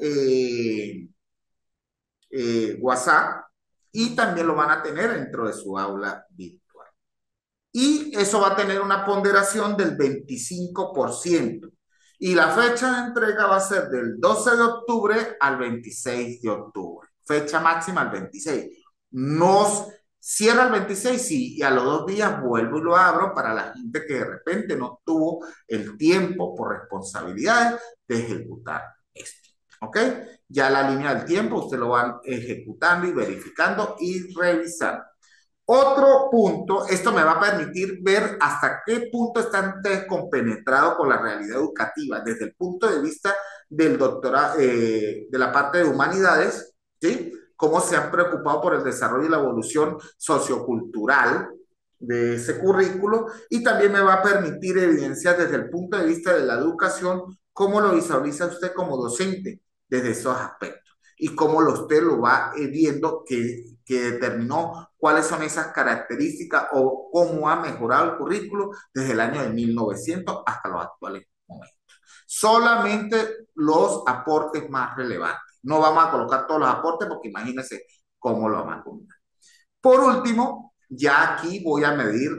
WhatsApp y también lo van a tener dentro de su aula virtual. Y eso va a tener una ponderación del 25%. Y la fecha de entrega va a ser del 12 de octubre al 26 de octubre. Fecha máxima el 26. Nos cierra el 26, sí, y a los 2 días vuelvo y lo abro para la gente que de repente no tuvo el tiempo por responsabilidades de ejecutar esto. ¿Ok? Ya la línea del tiempo usted lo van ejecutando y verificando y revisando. Otro punto, esto me va a permitir ver hasta qué punto están ustedes compenetrados con la realidad educativa, desde el punto de vista del doctorado, de la parte de humanidades, ¿sí? Cómo se han preocupado por el desarrollo y la evolución sociocultural de ese currículo, y también me va a permitir evidenciar desde el punto de vista de la educación cómo lo visualiza usted como docente desde esos aspectos y cómo usted lo va viendo que determinó cuáles son esas características o cómo ha mejorado el currículo desde el año de 1900 hasta los actuales momentos. Solamente los aportes más relevantes. No vamos a colocar todos los aportes porque imagínense cómo lo vamos a combinar. Por último, ya aquí voy a medir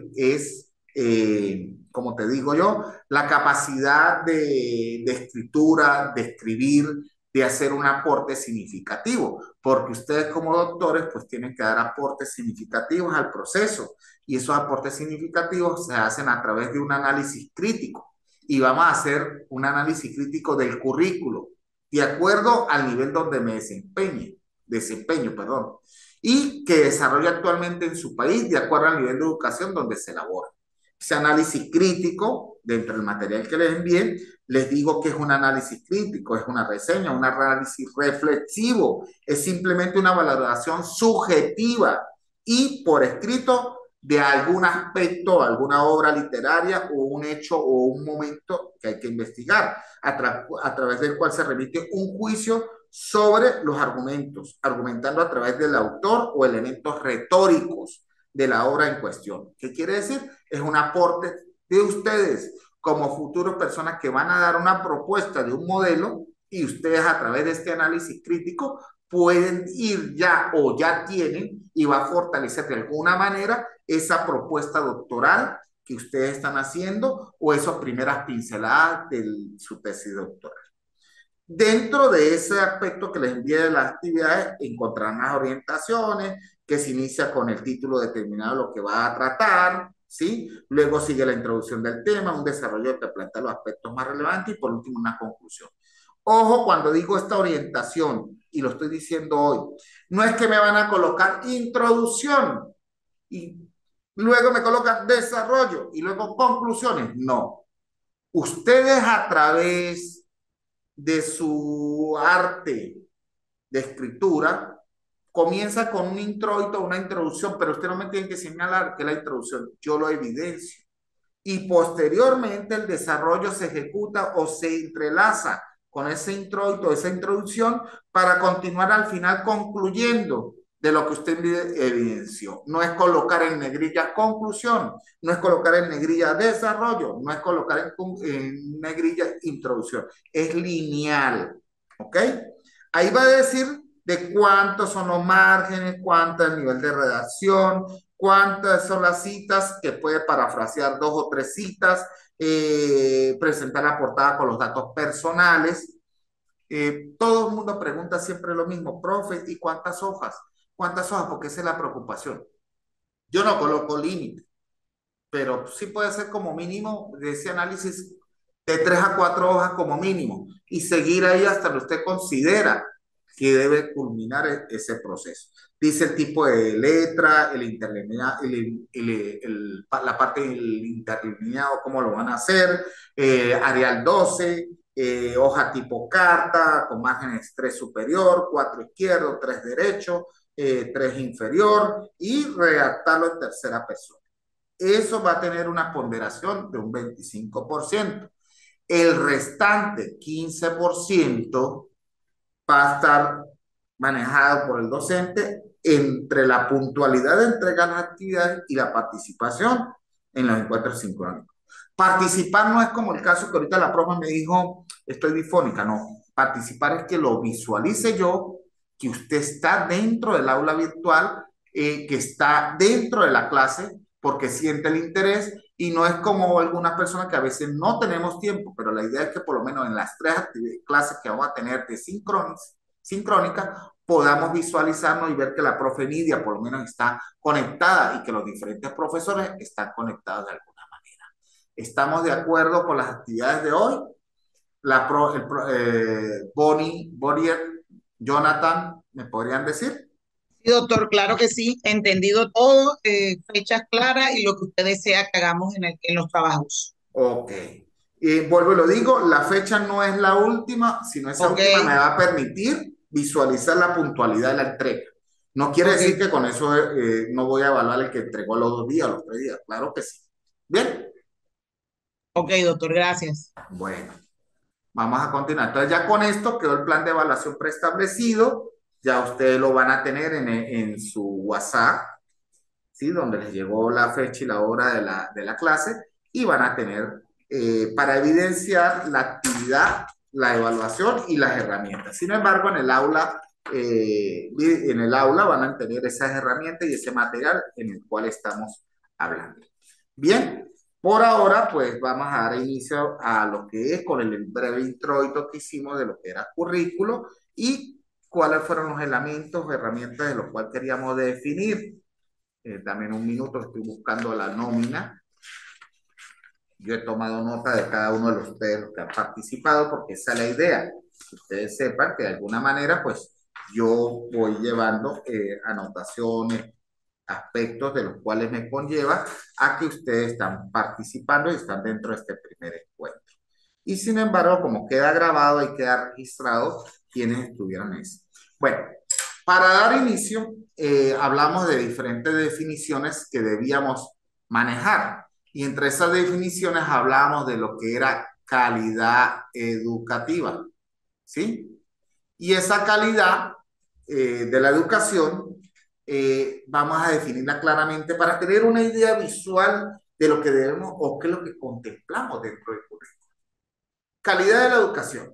como te digo yo, la capacidad de escritura, de escribir, de hacer un aporte significativo, porque ustedes como doctores pues tienen que dar aportes significativos al proceso y esos aportes significativos se hacen a través de un análisis crítico y vamos a hacer un análisis crítico del currículo de acuerdo al nivel donde me desempeño, perdón, y que desarrolla actualmente en su país de acuerdo al nivel de educación donde se elabora. Ese análisis crítico, dentro del material que les envié, les digo que es un análisis crítico, es una reseña, un análisis reflexivo, es simplemente una valoración subjetiva y por escrito de algún aspecto, alguna obra literaria o un hecho o un momento que hay que investigar, a través del cual se remite un juicio sobre los argumentos, argumentando a través del autor o elementos retóricos de la obra en cuestión. ¿Qué quiere decir? Es un aporte de ustedes como futuras personas que van a dar una propuesta de un modelo y ustedes a través de este análisis crítico pueden ir ya o ya tienen y va a fortalecer de alguna manera esa propuesta doctoral que ustedes están haciendo o esas primeras pinceladas de su tesis doctoral. Dentro de ese aspecto que les envié de las actividades, encontrarán las orientaciones, que se inicia con el título determinado de lo que va a tratar, ¿sí? Luego sigue la introducción del tema, un desarrollo que plantea los aspectos más relevantes y por último una conclusión. Ojo cuando digo esta orientación, y lo estoy diciendo hoy, no es que me van a colocar introducción y luego me colocan desarrollo y luego conclusiones. No. Ustedes a través de su arte de escritura, comienza con un introito, una introducción, pero usted no me tiene que señalar que la introducción, yo lo evidencio. Y posteriormente el desarrollo se ejecuta o se entrelaza con ese introito, esa introducción, para continuar al final concluyendo de lo que usted evidenció. No es colocar en negrilla conclusión, no es colocar en negrilla desarrollo, no es colocar en negrilla introducción. Es lineal, ¿ok? Ahí va a decir de cuántos son los márgenes, cuánto es el nivel de redacción, cuántas son las citas, que puede parafrasear 2 o 3 citas, presentar la portada con los datos personales. Todo el mundo pregunta siempre lo mismo, profe, ¿y cuántas hojas? ¿Cuántas hojas? Porque esa es la preocupación. Yo no coloco límite, pero sí puede ser como mínimo de ese análisis de 3 a 4 hojas como mínimo y seguir ahí hasta que usted considera que debe culminar ese proceso. Dice el tipo de letra, la parte del interlineado, cómo lo van a hacer, Arial 12, hoja tipo carta, con márgenes 3 superior, 4 izquierdo, 3 derecho, 3 inferior y redactarlo en tercera persona. eso va a tener una ponderación de un 25%. El restante 15% va a estar manejado por el docente entre la puntualidad de entrega de las actividades y la participación en los encuentros sincrónicos. Participar no es como el caso que ahorita la profe me dijo, estoy difónica, no. Participar es que lo visualice yo, que usted está dentro del aula virtual, que está dentro de la clase, porque siente el interés y no es como algunas personas que a veces no tenemos tiempo, pero la idea es que por lo menos en las 3 clases que vamos a tener de sincrónica, podamos visualizarnos y ver que la profe Nidia por lo menos está conectada y que los diferentes profesores están conectados de alguna manera. ¿Estamos de acuerdo con las actividades de hoy? Bonnie, Borier, Jonathan, ¿me podrían decir? Sí, doctor, claro que sí, entendido todo, fechas claras y lo que usted desea que hagamos en los trabajos. Ok. Vuelvo y lo digo, la fecha no es la última, sino esa última me va a permitir visualizar la puntualidad de la entrega. No quiere decir que con eso no voy a evaluar el que entregó los 2 días, los 3 días. Claro que sí. ¿Bien? Ok, doctor, gracias. Bueno, vamos a continuar. Entonces ya con esto quedó el plan de evaluación preestablecido. Ya ustedes lo van a tener en su WhatsApp, ¿sí? Donde les llegó la fecha y la hora de la clase y van a tener para evidenciar la actividad, la evaluación y las herramientas. Sin embargo, en el aula van a tener esas herramientas y ese material en el cual estamos hablando. Bien, por ahora, pues vamos a dar inicio a lo que es con el breve introito que hicimos de lo que era currículo y cuáles fueron los elementos o herramientas de los cuales queríamos definir. También un minuto, estoy buscando la nómina. Yo he tomado nota de cada uno de ustedes que han participado porque esa es la idea. Que ustedes sepan que de alguna manera, pues, yo voy llevando anotaciones, aspectos de los cuales me conlleva a que ustedes están participando y están dentro de este primer encuentro. Y sin embargo, como queda grabado y queda registrado quienes estuvieron en eso. Bueno, para dar inicio, hablamos de diferentes definiciones que debíamos manejar. Y entre esas definiciones hablamos de lo que era calidad educativa, ¿sí? Y esa calidad de la educación vamos a definirla claramente para tener una idea visual de lo que debemos o qué es lo que contemplamos dentro del currículo. Calidad de la educación.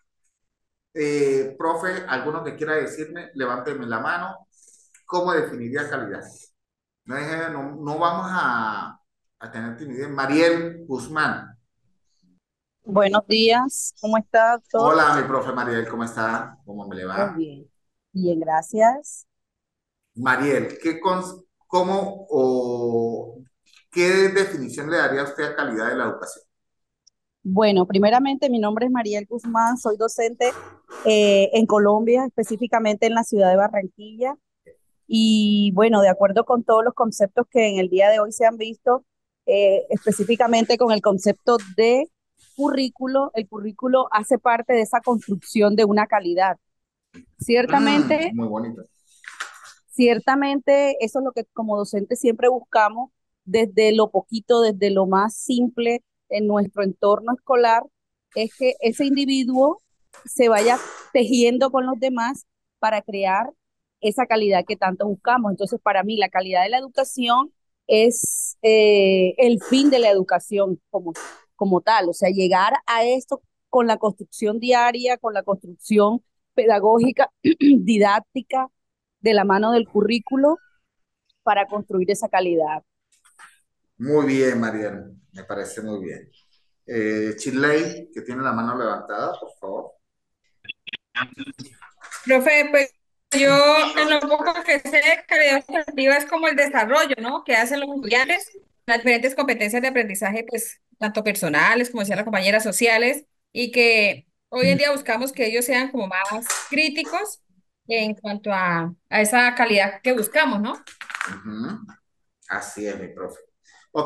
Profe, ¿alguno que quiera decirme? Levánteme la mano. ¿Cómo definiría calidad? No vamos a tener timidez. Mariel Guzmán. Buenos días, ¿cómo está, doctor? Hola, mi profe Mariel, ¿cómo está? ¿Cómo me le va? Muy bien. Bien, gracias. Mariel, cómo o qué definición le daría a usted a calidad de la educación? Bueno, primeramente mi nombre es Mariel Guzmán, soy docente en Colombia, específicamente en la ciudad de Barranquilla. Y bueno, de acuerdo con todos los conceptos que en el día de hoy se han visto, específicamente con el concepto de currículo, el currículo hace parte de esa construcción de una calidad. Ciertamente, Muy bonito. ciertamente eso es lo que como docentes siempre buscamos desde lo poquito, desde lo más simple en nuestro entorno escolar, es que ese individuo se vaya tejiendo con los demás para crear esa calidad que tanto buscamos. Entonces, para mí, la calidad de la educación es el fin de la educación como tal, o sea, llegar a esto con la construcción diaria, con la construcción pedagógica, didáctica, de la mano del currículo para construir esa calidad. Muy bien, Mariel, me parece muy bien. Chiley, que tiene la mano levantada, por favor. Profe, pues yo en lo poco que sé, calidad educativa es como el desarrollo, ¿no? Que hacen los estudiantes, las diferentes competencias de aprendizaje, pues tanto personales, como decía la compañera, sociales, y que hoy en día buscamos que ellos sean como más críticos en cuanto a esa calidad que buscamos, ¿no? Así es, mi profe. Ok.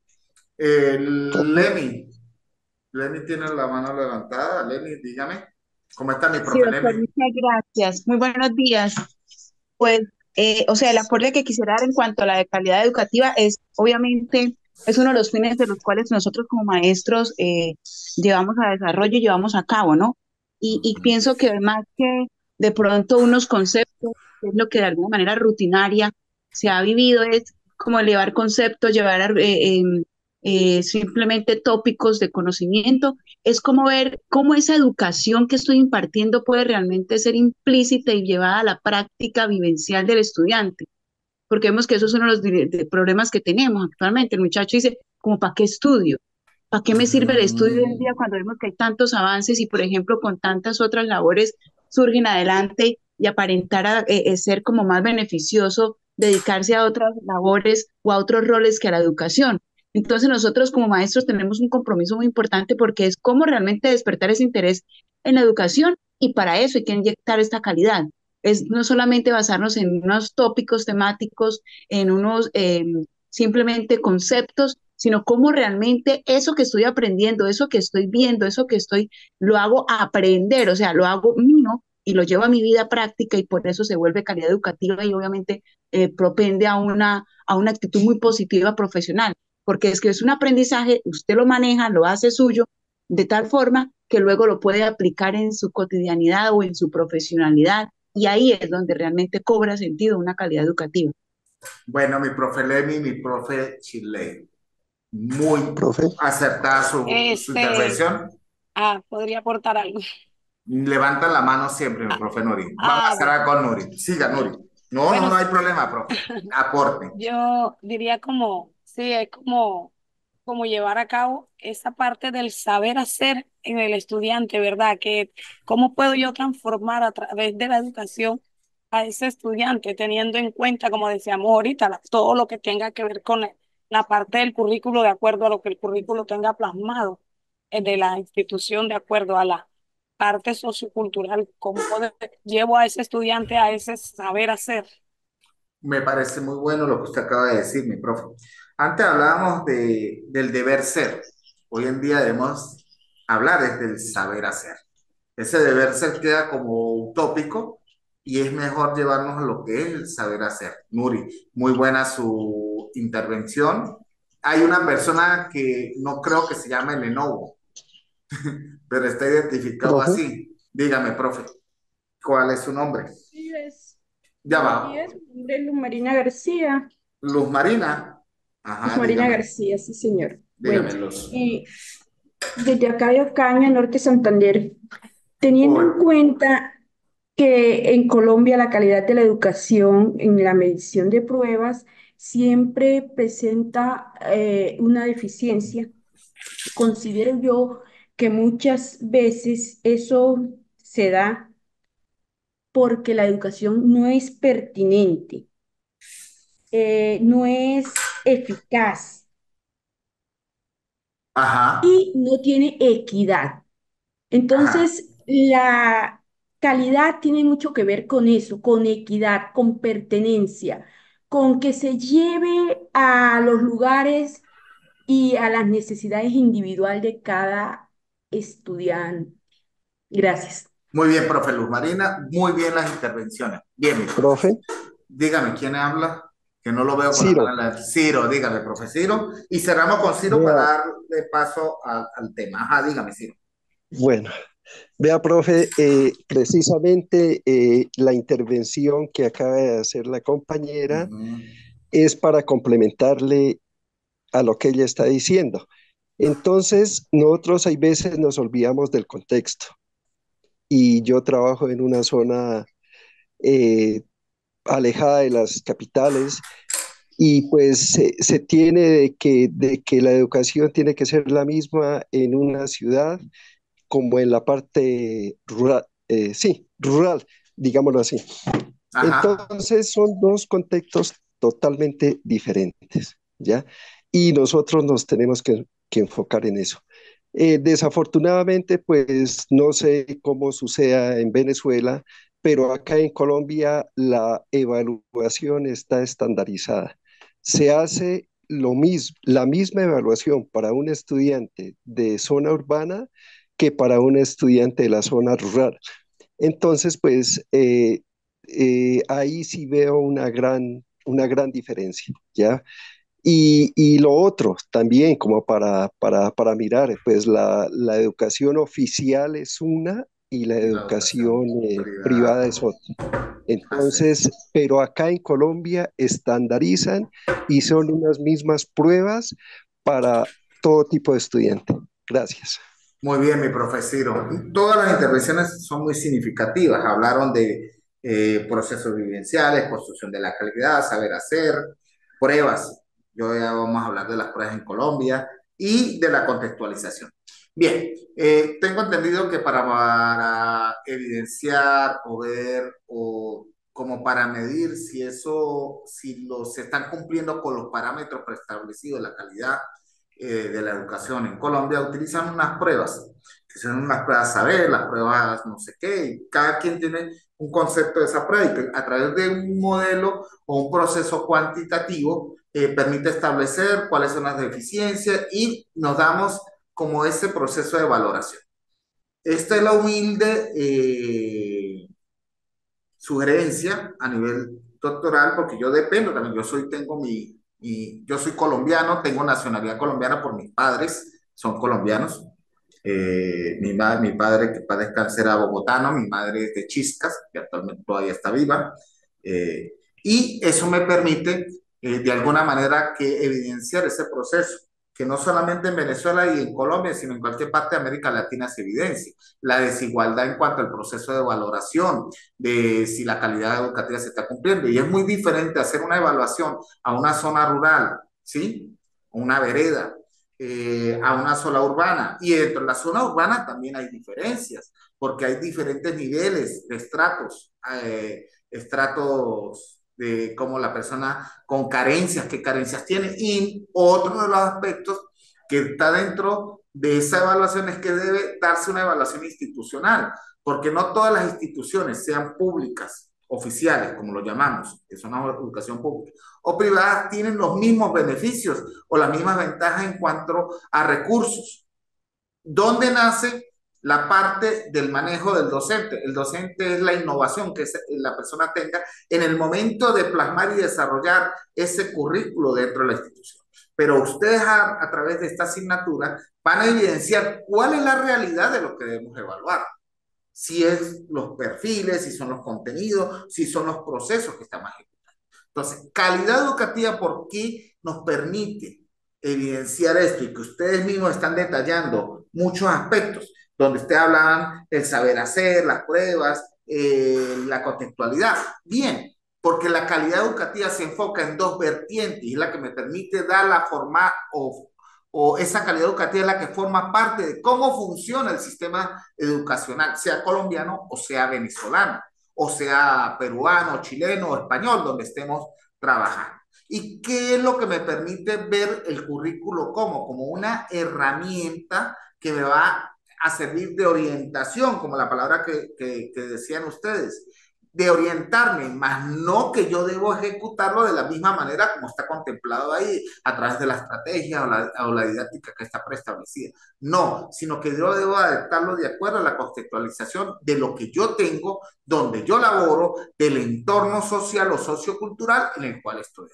Lenny tiene la mano levantada. Lenny, dígame. ¿Cómo está mi Sí, profe doctor, Lenny? muchas gracias. Muy buenos días. Pues O sea, el aporte que quisiera dar en cuanto a la de calidad educativa es, obviamente, es uno de los fines de los cuales nosotros como maestros llevamos a desarrollo y llevamos a cabo, ¿no? Y pienso que más que de pronto unos conceptos, que es lo que de alguna manera rutinaria se ha vivido, es como elevar conceptos, llevar simplemente tópicos de conocimiento, es como ver cómo esa educación que estoy impartiendo puede realmente ser implícita y llevada a la práctica vivencial del estudiante, porque vemos que esos son los problemas que tenemos actualmente. El muchacho dice, como, ¿para qué estudio? ¿Para qué me sirve el estudio hoy en día cuando vemos que hay tantos avances y, por ejemplo, con tantas otras labores surgen adelante y aparentar ser como más beneficioso dedicarse a otras labores o a otros roles que a la educación? Entonces nosotros como maestros tenemos un compromiso muy importante porque es cómo realmente despertar ese interés en la educación y para eso hay que inyectar esta calidad. Es no solamente basarnos en unos tópicos temáticos, en unos simplemente conceptos, sino cómo realmente eso que estoy aprendiendo, eso que estoy viendo, eso que estoy, lo hago aprender, o sea, lo hago mío y lo llevo a mi vida práctica y por eso se vuelve calidad educativa y obviamente propende a una actitud muy positiva profesional, porque es que es un aprendizaje, usted lo maneja, lo hace suyo, de tal forma que luego lo puede aplicar en su cotidianidad o en su profesionalidad y ahí es donde realmente cobra sentido una calidad educativa. Bueno, mi profe Lemi, mi profe Chile, muy Profe. acertada su intervención. Podría aportar algo. Levanta la mano siempre, mi profe Nuri. Vamos a Bueno, estar con Nuri. Siga, Nuri. No, no, bueno, no hay problema, profe. Aporte. yo diría como, sí, es como llevar a cabo esa parte del saber hacer en el estudiante, ¿verdad? Que cómo puedo yo transformar a través de la educación a ese estudiante, teniendo en cuenta, como decíamos ahorita, todo lo que tenga que ver con la parte del currículo, de acuerdo a lo que el currículo tenga plasmado de la institución, de acuerdo a la parte sociocultural, cómo llevo a ese estudiante a ese saber hacer. Me parece muy bueno lo que usted acaba de decir, mi profe. Antes hablábamos del deber ser. Hoy en día debemos hablar desde el saber hacer. Ese deber ser queda como utópico y es mejor llevarnos a lo que es el saber hacer. Nuri, muy buena su intervención. Hay una persona que no creo que se llame Lenovo, pero está identificado Profe. así. Dígame, profe, ¿cuál es su nombre? Sí, es. Ya Buenos va. días, mi nombre es Luz Marina García. Luz Marina. Luz Ajá, Marina dígame. García, sí, señor. Bueno, Dígame, Luz. desde acá de Ocaña, Norte Santander, teniendo en Joven. cuenta que en Colombia la calidad de la educación en la medición de pruebas siempre presenta una deficiencia, considero yo que muchas veces eso se da porque la educación no es pertinente, no es eficaz Ajá. y no tiene equidad. Ajá. Entonces, la calidad tiene mucho que ver con eso, con equidad, con pertenencia, con que se lleve a los lugares y a las necesidades individuales de cada estudiante. Gracias. Muy bien, profe Luz Marina. Muy bien las intervenciones. Bien, mi profe. Profe. Dígame, ¿quién habla? Que no lo veo con la mano Ciro. en la... Ciro, dígame, profe Ciro. Y cerramos con Ciro para Vea, darle paso al tema. Ajá, dígame, Ciro. bueno, vea, profe, precisamente la intervención que acaba de hacer la compañera Ujú. es para complementarle a lo que ella está diciendo. Entonces, nosotros hay veces nos olvidamos del contexto y yo trabajo en una zona eh, alejada de las capitales y pues se tiene de que la educación tiene que ser la misma en una ciudad como en la parte rural, sí, rural, digámoslo así. Ajá. Entonces son dos contextos totalmente diferentes, ¿ya? Y nosotros nos tenemos que enfocar en eso. Desafortunadamente, pues no sé cómo suceda en Venezuela, pero acá en Colombia la evaluación está estandarizada. Se hace lo mismo, la misma evaluación para un estudiante de zona urbana que para un estudiante de la zona rural. Entonces, pues ahí sí veo una gran diferencia, ¿ya? Y lo otro también, como para mirar, pues la educación oficial es una y la La educación educación privada. privada es otra. Así es. Entonces, pero acá en Colombia estandarizan y son unas mismas pruebas para todo tipo de estudiante. Gracias. Muy bien, mi profesor. Todas las intervenciones son muy significativas. Hablaron de procesos vivenciales, construcción de la calidad, saber hacer, pruebas. Yo ya vamos a hablar de las pruebas en Colombia y de la contextualización. Bien, tengo entendido que para evidenciar o ver o como para medir si eso, si se están cumpliendo con los parámetros preestablecidos de la calidad de la educación en Colombia, utilizan unas pruebas, que son unas pruebas saber, las pruebas no sé qué, y cada quien tiene un concepto de esa prueba y que a través de un modelo o un proceso cuantitativo permite establecer cuáles son las deficiencias y nos damos como ese proceso de valoración. Esta es la humilde sugerencia a nivel doctoral, porque yo dependo también, yo soy colombiano, tengo nacionalidad colombiana por mis padres, son colombianos. Mi padre, que para descansar, era bogotano, mi madre es de Chiscas, que actualmente todavía está viva. Y eso me permite, de alguna manera, que evidenciar ese proceso, que no solamente en Venezuela y en Colombia, sino en cualquier parte de América Latina se evidencia. La desigualdad en cuanto al proceso de valoración, de si la calidad educativa se está cumpliendo. Y es muy diferente hacer una evaluación a una zona rural, ¿sí? Una vereda, a una zona urbana. Y dentro de la zona urbana también hay diferencias, porque hay diferentes niveles de estratos de cómo la persona con carencias, qué carencias tiene. Y otro de los aspectos que está dentro de esa evaluación es que debe darse una evaluación institucional, porque no todas las instituciones, sean públicas, oficiales, como lo llamamos, que son una educación pública, o privadas, tienen los mismos beneficios o las mismas ventajas en cuanto a recursos. ¿Dónde nace la parte del manejo del docente? El docente es la innovación que la persona tenga en el momento de plasmar y desarrollar ese currículo dentro de la institución. Pero ustedes a través de esta asignatura van a evidenciar cuál es la realidad de lo que debemos evaluar. Si es los perfiles, si son los contenidos, si son los procesos que estamos ejecutando. Entonces, calidad educativa, ¿por qué nos permite evidenciar esto? Y que ustedes mismos están detallando muchos aspectos, donde ustedes hablan del saber hacer, las pruebas, la contextualidad. Bien, porque la calidad educativa se enfoca en dos vertientes y es la que me permite dar la forma o esa calidad educativa es la que forma parte de cómo funciona el sistema educacional, sea colombiano o sea venezolano, o sea peruano, chileno o español, donde estemos trabajando. ¿Y qué es lo que me permite ver el currículo como una herramienta que me va a servir de orientación, como la palabra que decían ustedes, de orientarme, más no que yo debo ejecutarlo de la misma manera como está contemplado ahí, a través de la estrategia o la didáctica que está preestablecida. No, sino que yo debo adaptarlo de acuerdo a la contextualización de lo que yo tengo, donde yo laboro, del entorno social o sociocultural en el cual estoy.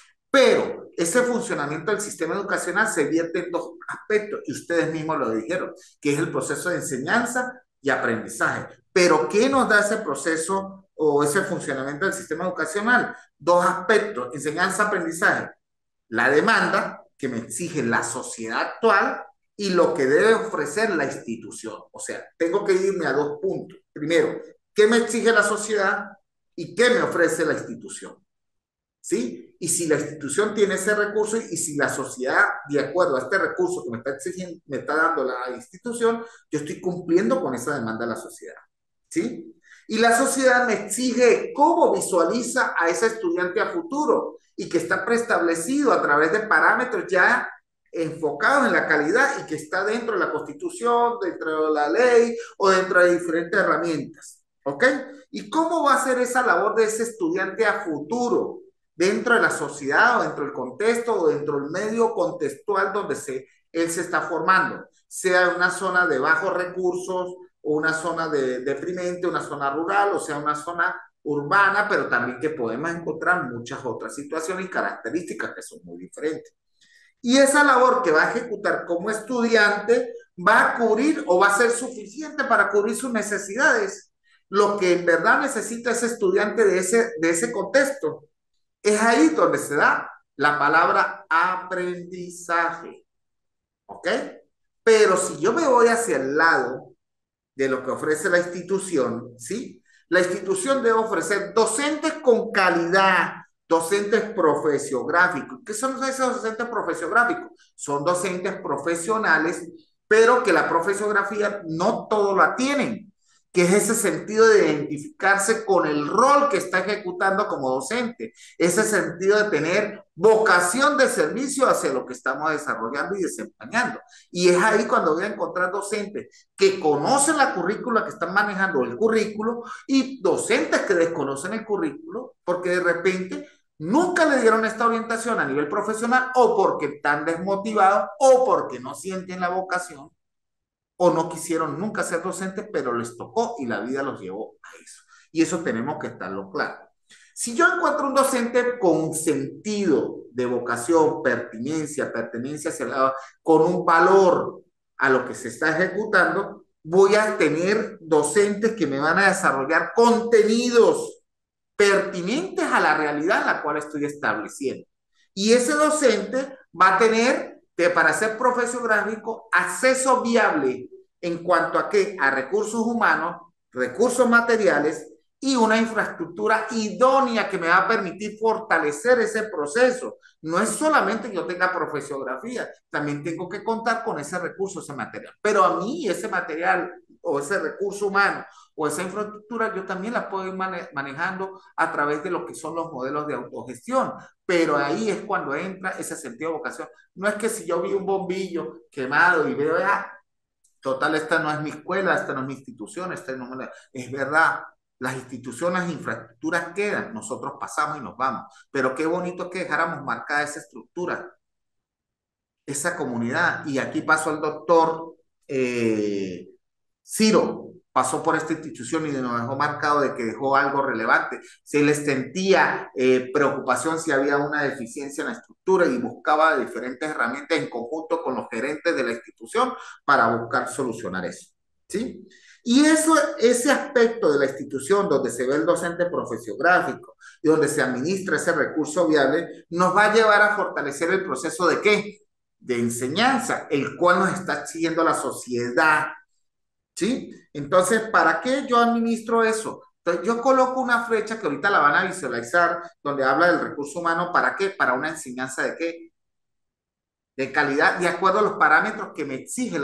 Pero ese funcionamiento del sistema educacional se vierte en dos aspectos, y ustedes mismos lo dijeron, que es el proceso de enseñanza y aprendizaje. Pero ¿qué nos da ese proceso o ese funcionamiento del sistema educacional? Dos aspectos, enseñanza-aprendizaje. La demanda que me exige la sociedad actual y lo que debe ofrecer la institución. O sea, tengo que irme a dos puntos. Primero, ¿qué me exige la sociedad y qué me ofrece la institución? ¿Sí? Y si la institución tiene ese recurso y si la sociedad, de acuerdo a este recurso que me está exigiendo, me está dando la institución, yo estoy cumpliendo con esa demanda de la sociedad. ¿Sí? Y la sociedad me exige cómo visualiza a ese estudiante a futuro y que está preestablecido a través de parámetros ya enfocados en la calidad y que está dentro de la Constitución, dentro de la ley o dentro de diferentes herramientas. ¿Ok? ¿Y cómo va a ser esa labor de ese estudiante a futuro? Dentro de la sociedad o dentro del contexto o dentro del medio contextual donde él se está formando, sea una zona de bajos recursos o una zona deprimente, una zona rural, o sea una zona urbana, pero también que podemos encontrar muchas otras situaciones y características que son muy diferentes. Y esa labor que va a ejecutar como estudiante va a cubrir o va a ser suficiente para cubrir sus necesidades. Lo que en verdad necesita ese estudiante de ese contexto. Es ahí donde se da la palabra aprendizaje. ¿Ok? Pero si yo me voy hacia el lado de lo que ofrece la institución, ¿sí? La institución debe ofrecer docentes con calidad, docentes profesiográficos. ¿Qué son esos docentes profesiográficos? Son docentes profesionales, pero que la profesiografía no todo la tienen, que es ese sentido de identificarse con el rol que está ejecutando como docente, ese sentido de tener vocación de servicio hacia lo que estamos desarrollando y desempeñando. Y es ahí cuando voy a encontrar docentes que conocen la currícula, que están manejando el currículo, y docentes que desconocen el currículo porque de repente nunca le dieron esta orientación a nivel profesional, o porque están desmotivados, o porque no sienten la vocación, o no quisieron nunca ser docentes, pero les tocó y la vida los llevó a eso. Y eso tenemos que estarlo claro. Si yo encuentro un docente con sentido de vocación, pertenencia hacia con un valor a lo que se está ejecutando, voy a tener docentes que me van a desarrollar contenidos pertinentes a la realidad en la cual estoy estableciendo. Y ese docente va a tener, para ser profesor gráfico, acceso viable en cuanto a qué, a recursos humanos, recursos materiales y una infraestructura idónea que me va a permitir fortalecer ese proceso. No es solamente que yo tenga profesiografía, también tengo que contar con ese recurso, ese material. Pero a mí ese material o ese recurso humano o esa infraestructura yo también la puedo ir manejando a través de lo que son los modelos de autogestión. Pero ahí es cuando entra ese sentido de vocación. No es que si yo vi un bombillo quemado y veo, ah, total, esta no es mi escuela, esta no es mi institución, esta no me la... Es verdad, las instituciones e infraestructuras quedan, nosotros pasamos y nos vamos. Pero qué bonito que dejáramos marcada esa estructura, esa comunidad. Y aquí pasó el doctor Ciro, pasó por esta institución y nos dejó marcado de que dejó algo relevante. Se les sentía preocupación si había una deficiencia en la estructura y buscaba diferentes herramientas en conjunto con los gerentes de la institución para buscar solucionar eso. ¿Sí? Y eso, ese aspecto de la institución donde se ve el docente profesiográfico y donde se administra ese recurso viable, nos va a llevar a fortalecer el proceso de ¿qué? De enseñanza, el cual nos está exigiendo la sociedad. ¿Sí? Entonces, ¿para qué yo administro eso? Entonces, yo coloco una flecha que ahorita la van a visualizar, donde habla del recurso humano. ¿Para qué? Para una enseñanza de qué? De calidad, de acuerdo a los parámetros que me exige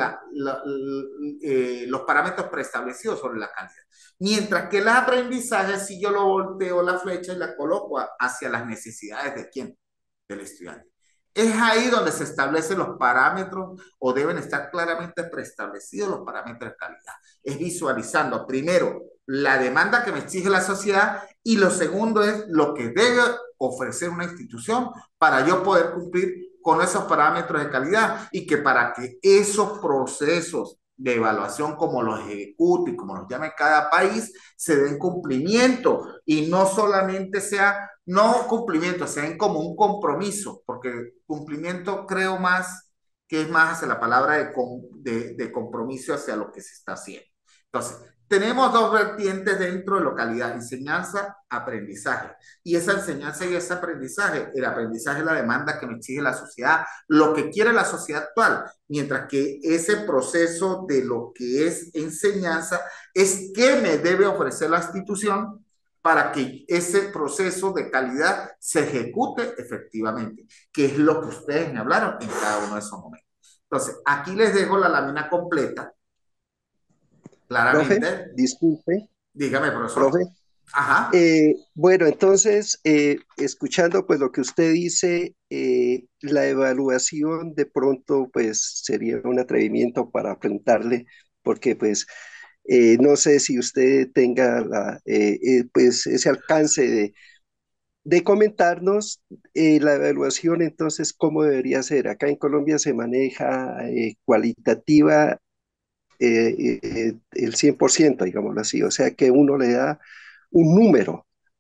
los parámetros preestablecidos sobre la calidad. Mientras que el aprendizaje, si yo lo volteo la flecha y la coloco hacia las necesidades de quién, del estudiante. Es ahí donde se establecen los parámetros o deben estar claramente preestablecidos los parámetros de calidad. Es visualizando primero la demanda que me exige la sociedad y lo segundo es lo que debe ofrecer una institución para yo poder cumplir con esos parámetros de calidad y que para que esos procesos de evaluación como los ejecute y como los llame cada país se den cumplimiento y no solamente sea no cumplimiento, se den como un compromiso, porque cumplimiento creo más que es más hacia la palabra de compromiso hacia lo que se está haciendo. Entonces, tenemos dos vertientes dentro de localidad, enseñanza, aprendizaje. Y esa enseñanza y ese aprendizaje, el aprendizaje es la demanda que me exige la sociedad, lo que quiere la sociedad actual, mientras que ese proceso de lo que es enseñanza es qué me debe ofrecer la institución para que ese proceso de calidad se ejecute efectivamente, que es lo que ustedes me hablaron en cada uno de esos momentos. Entonces, aquí les dejo la lámina completa. Claramente. Profe, disculpe. Dígame, profesor. Profe. Ajá. Bueno, entonces, escuchando pues lo que usted dice, la evaluación de pronto pues sería un atrevimiento para preguntarle, porque pues no sé si usted tenga pues ese alcance de comentarnos la evaluación, entonces, cómo debería ser. Acá en Colombia se maneja cualitativa el 100%, digámoslo así, o sea que uno le da un número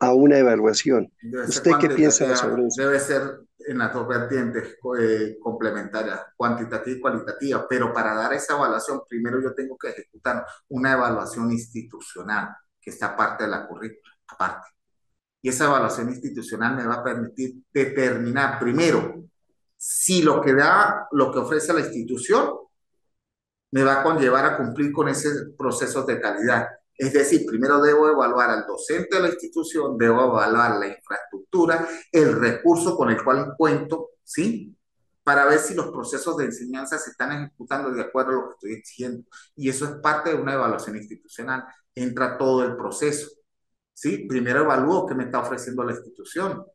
a una evaluación. Debe ser ¿Usted qué piensa cuantitativa, sobre eso? debe ser en las dos vertientes complementarias, cuantitativa y cualitativa, pero para dar esa evaluación, primero yo tengo que ejecutar una evaluación institucional, que está parte de la currícula, aparte. Y esa evaluación institucional me va a permitir determinar, primero, si lo que da, lo que ofrece la institución, me va a conllevar a cumplir con ese proceso de calidad. Es decir, primero debo evaluar al docente de la institución, debo evaluar la infraestructura, el recurso con el cual cuento, ¿sí? Para ver si los procesos de enseñanza se están ejecutando de acuerdo a lo que estoy exigiendo. Y eso es parte de una evaluación institucional. Entra todo el proceso, ¿sí? Primero evalúo qué me está ofreciendo la institución.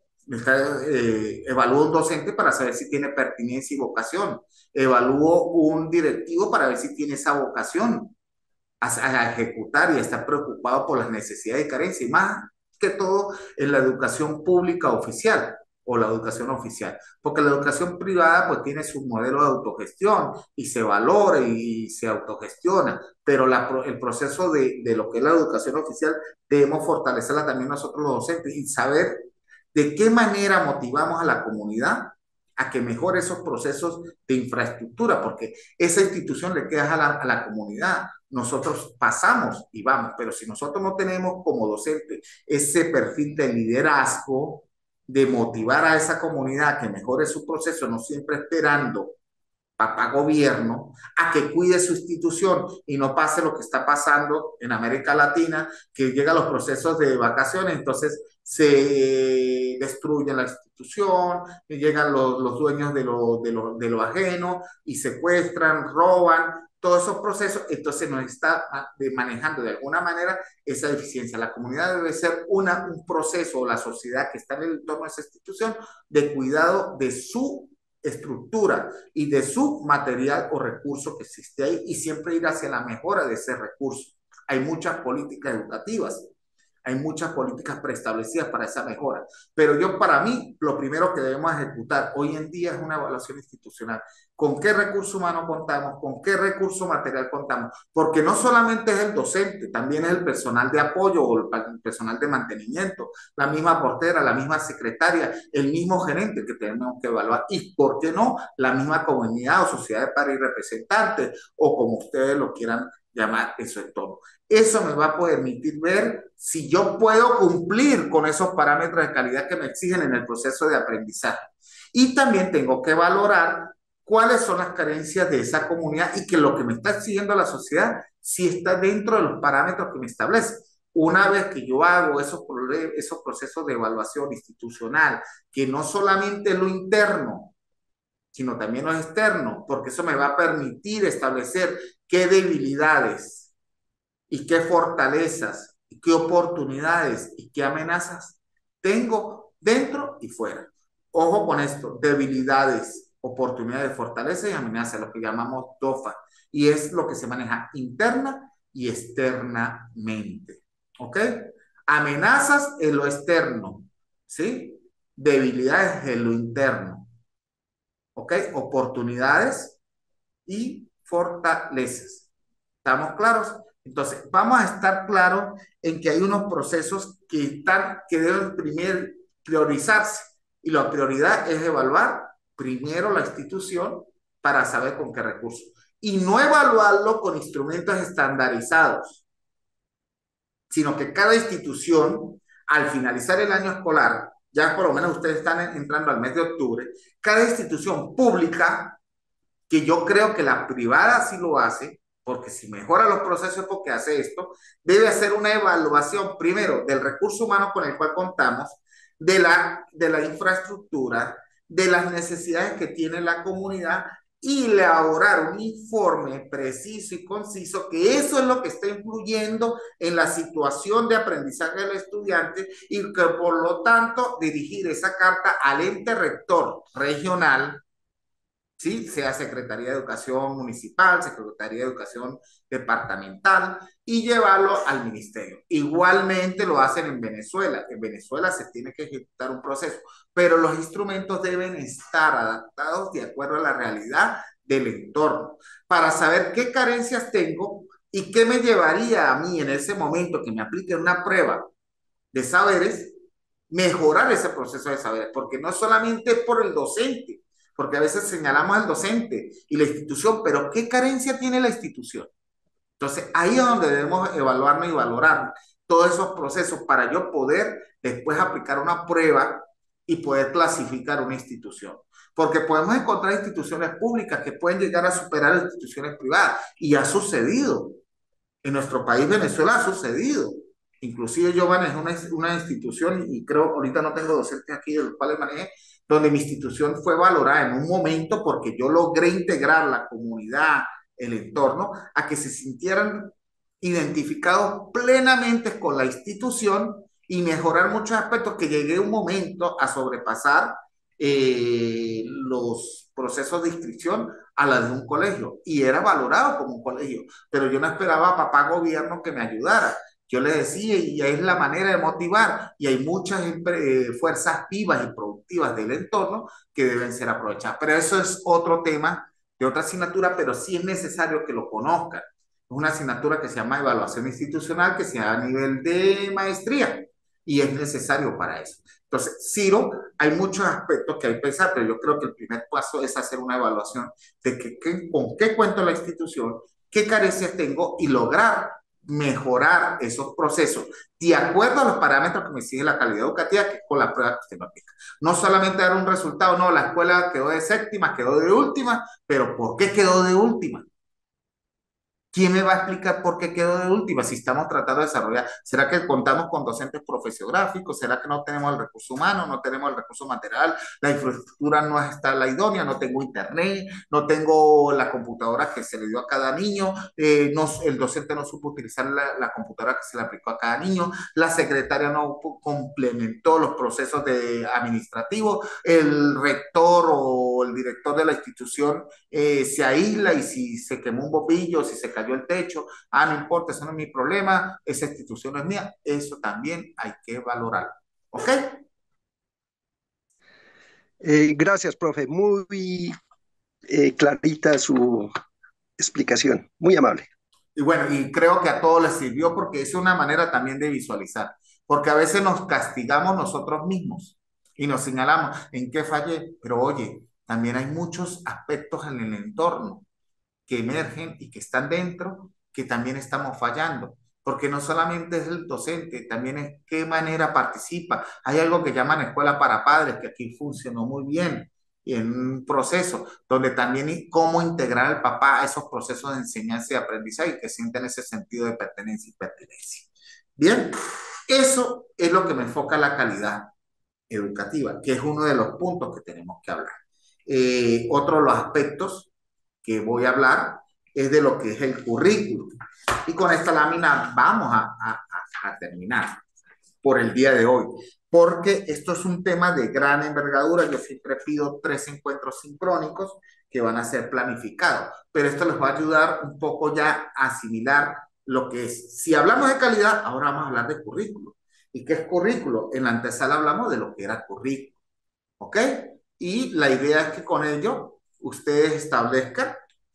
Evalúo un docente para saber si tiene pertinencia y vocación. Evalúo un directivo para ver si tiene esa vocación a ejecutar y a estar preocupado por las necesidades y carencias, y más que todo en la educación pública oficial o la educación oficial, porque la educación privada pues tiene su modelo de autogestión y se valora y se autogestiona, pero el proceso de lo que es la educación oficial debemos fortalecerla también nosotros los docentes y saber de qué manera motivamos a la comunidad a que mejore esos procesos de infraestructura, porque esa institución le queda a la comunidad. Nosotros pasamos y vamos, pero si nosotros no tenemos como docente ese perfil de liderazgo, de motivar a esa comunidad a que mejore su proceso, no siempre esperando papá gobierno, a que cuide su institución y no pase lo que está pasando en América Latina, que llegan los procesos de vacaciones, entonces se destruye la institución, y llegan los dueños de lo ajeno y secuestran, roban, todos esos procesos, entonces nos está manejando de alguna manera esa deficiencia. La comunidad debe ser un proceso, o la sociedad que está en el entorno de esa institución, de cuidado de su estructura y de su material o recurso que existe ahí y siempre ir hacia la mejora de ese recurso. Hay muchas políticas educativas, hay muchas políticas preestablecidas para esa mejora, pero yo para mí lo primero que debemos ejecutar hoy en día es una evaluación institucional. ¿Con qué recurso humano contamos? ¿Con qué recurso material contamos? Porque no solamente es el docente, también es el personal de apoyo o el personal de mantenimiento, la misma portera, la misma secretaria, el mismo gerente que tenemos que evaluar y, ¿por qué no?, la misma comunidad o sociedad de padres y representantes o como ustedes lo quieran llamar en su entorno. Eso me va a permitir ver si yo puedo cumplir con esos parámetros de calidad que me exigen en el proceso de aprendizaje. Y también tengo que valorar cuáles son las carencias de esa comunidad y que lo que me está exigiendo la sociedad si está dentro de los parámetros que me establece. Una vez que yo hago esos procesos de evaluación institucional, que no solamente lo interno, sino también lo externo, porque eso me va a permitir establecer qué debilidades y qué fortalezas y qué oportunidades y qué amenazas tengo dentro y fuera. Ojo con esto, debilidades, oportunidades, fortalezas y amenazas, lo que llamamos DOFA, y es lo que se maneja interna y externamente, ¿ok? Amenazas en lo externo, ¿sí? Debilidades en lo interno, ¿ok? Oportunidades y fortalezas. ¿Estamos claros? Entonces, vamos a estar claros en que hay unos procesos que deben priorizarse y la prioridad es evaluar primero la institución para saber con qué recursos y no evaluarlo con instrumentos estandarizados, sino que cada institución, al finalizar el año escolar, ya por lo menos ustedes están entrando al mes de octubre, cada institución pública, que yo creo que la privada sí lo hace, porque si mejora los procesos porque hace esto, debe hacer una evaluación primero del recurso humano con el cual contamos, de la infraestructura, de las necesidades que tiene la comunidad y elaborar un informe preciso y conciso, que eso es lo que está influyendo en la situación de aprendizaje del estudiante y que por lo tanto dirigir esa carta al ente rector regional, ¿sí? Sea Secretaría de Educación Municipal, Secretaría de Educación Departamental y llevarlo al ministerio. Igualmente lo hacen en Venezuela. En Venezuela se tiene que ejecutar un proceso, pero los instrumentos deben estar adaptados de acuerdo a la realidad del entorno para saber qué carencias tengo y qué me llevaría a mí en ese momento que me aplique una prueba de saberes mejorar ese proceso de saberes, porque no solamente es por el docente, porque a veces señalamos al docente y la institución, pero ¿qué carencia tiene la institución? Entonces, ahí es donde debemos evaluarnos y valorar todos esos procesos para yo poder después aplicar una prueba y poder clasificar una institución. Porque podemos encontrar instituciones públicas que pueden llegar a superar a instituciones privadas y ha sucedido. En nuestro país, Venezuela, ha sucedido. Inclusive yo manejé una institución y creo, ahorita no tengo docentes aquí de los cuales manejé, donde mi institución fue valorada en un momento porque yo logré integrar la comunidad, el entorno, a que se sintieran identificados plenamente con la institución y mejorar muchos aspectos que llegué un momento a sobrepasar los procesos de inscripción a la de un colegio y era valorado como un colegio, pero yo no esperaba a papá gobierno que me ayudara. Yo le decía, y es la manera de motivar, y hay muchas fuerzas vivas y productivas del entorno que deben ser aprovechadas. Pero eso es otro tema de otra asignatura, pero sí es necesario que lo conozcan. Es una asignatura que se llama evaluación institucional, que se da a nivel de maestría, y es necesario para eso. Entonces, Ciro, hay muchos aspectos que hay que pensar, pero yo creo que el primer paso es hacer una evaluación de con qué cuento la institución, qué carencias tengo y lograr mejorar esos procesos de acuerdo a los parámetros que me exige la calidad educativa, que es con la prueba sistemática. No solamente dar un resultado, no, la escuela quedó de séptima, quedó de última, pero ¿por qué quedó de última? ¿Quién me va a explicar por qué quedó de última? Si estamos tratando de desarrollar, ¿será que contamos con docentes profesiográficos? ¿Será que no tenemos el recurso humano? ¿No tenemos el recurso material? ¿La infraestructura no está la idónea? ¿No tengo internet? ¿No tengo la computadora que se le dio a cada niño? No, el docente no supo utilizar la computadora que se le aplicó a cada niño. La secretaria no complementó los procesos administrativos. El rector o el director de la institución se aísla y si se quemó un bombillo, si se cayó el techo, no importa, eso no es mi problema, esa institución no es mía, eso también hay que valorarlo. ¿Ok? Gracias, profe. Muy clarita su explicación. Muy amable. Y bueno, y creo que a todos les sirvió porque es una manera también de visualizar, porque a veces nos castigamos nosotros mismos y nos señalamos en qué fallé, pero oye, también hay muchos aspectos en el entorno que emergen y que están dentro, que también estamos fallando. Porque no solamente es el docente, también es qué manera participa. Hay algo que llaman escuela para padres, que aquí funcionó muy bien, y en un proceso donde también cómo integrar al papá a esos procesos de enseñanza y aprendizaje y que sienten ese sentido de pertenencia y pertenencia. Bien, eso es lo que me enfoca la calidad educativa, que es uno de los puntos que tenemos que hablar. Otro de los aspectos que voy a hablar es de lo que es el currículo. Y con esta lámina vamos a terminar por el día de hoy, porque esto es un tema de gran envergadura. Yo siempre pido 3 encuentros sincrónicos que van a ser planificados, pero esto les va a ayudar un poco ya a asimilar lo que es. Si hablamos de calidad, ahora vamos a hablar de currículo. ¿Y qué es currículo? En la antesala hablamos de lo que era currículo, ¿ok? Y la idea es que con ello ustedes establezcan,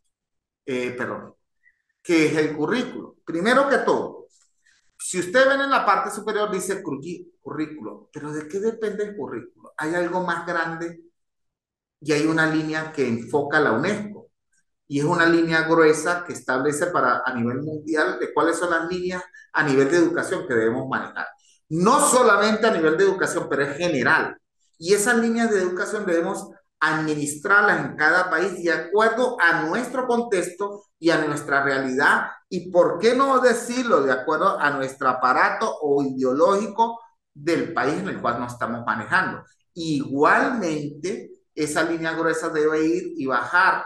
perdón, ¿qué es el currículo? Primero que todo, si ustedes ven en la parte superior dice currículo, pero ¿de qué depende el currículo? Hay algo más grande y hay una línea que enfoca la UNESCO y es una línea gruesa que establece a nivel mundial de cuáles son las líneas a nivel de educación que debemos manejar. No solamente a nivel de educación, pero es general. Y esas líneas de educación debemos administrarlas en cada país de acuerdo a nuestro contexto y a nuestra realidad. Y por qué no decirlo de acuerdo a nuestro aparato o ideológico del país en el cual nos estamos manejando. Igualmente, esa línea gruesa debe ir y bajar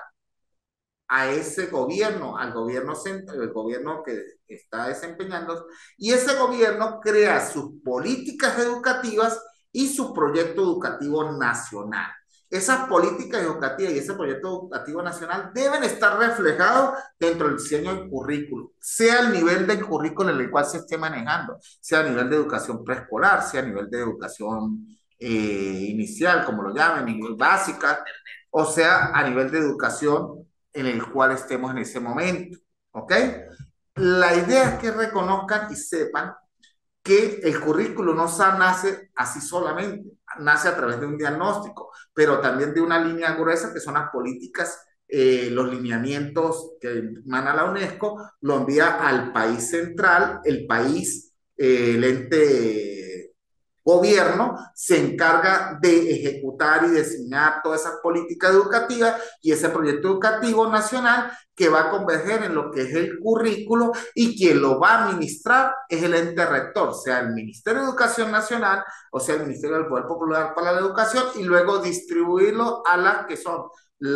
a ese gobierno, al gobierno central, el gobierno que está desempeñando, y ese gobierno crea sus políticas educativas y su proyecto educativo nacional. Esas políticas educativas y ese proyecto educativo nacional deben estar reflejados dentro del diseño del currículo, sea el nivel del currículo en el cual se esté manejando, sea a nivel de educación preescolar, sea a nivel de educación inicial, como lo llamen, nivel básica, o sea a nivel de educación en el cual estemos en ese momento, ¿ok? La idea es que reconozcan y sepan que el currículo no nace así solamente, nace a través de un diagnóstico, pero también de una línea gruesa que son las políticas, los lineamientos que emana la UNESCO, lo envía al país central, el país, el ente gobierno se encarga de ejecutar y diseñar todas esas políticas educativas y ese proyecto educativo nacional que va a converger en lo que es el currículo, y quien lo va a administrar es el ente rector, sea el Ministerio de Educación Nacional o sea el Ministerio del Poder Popular para la Educación, y luego distribuirlo a las que son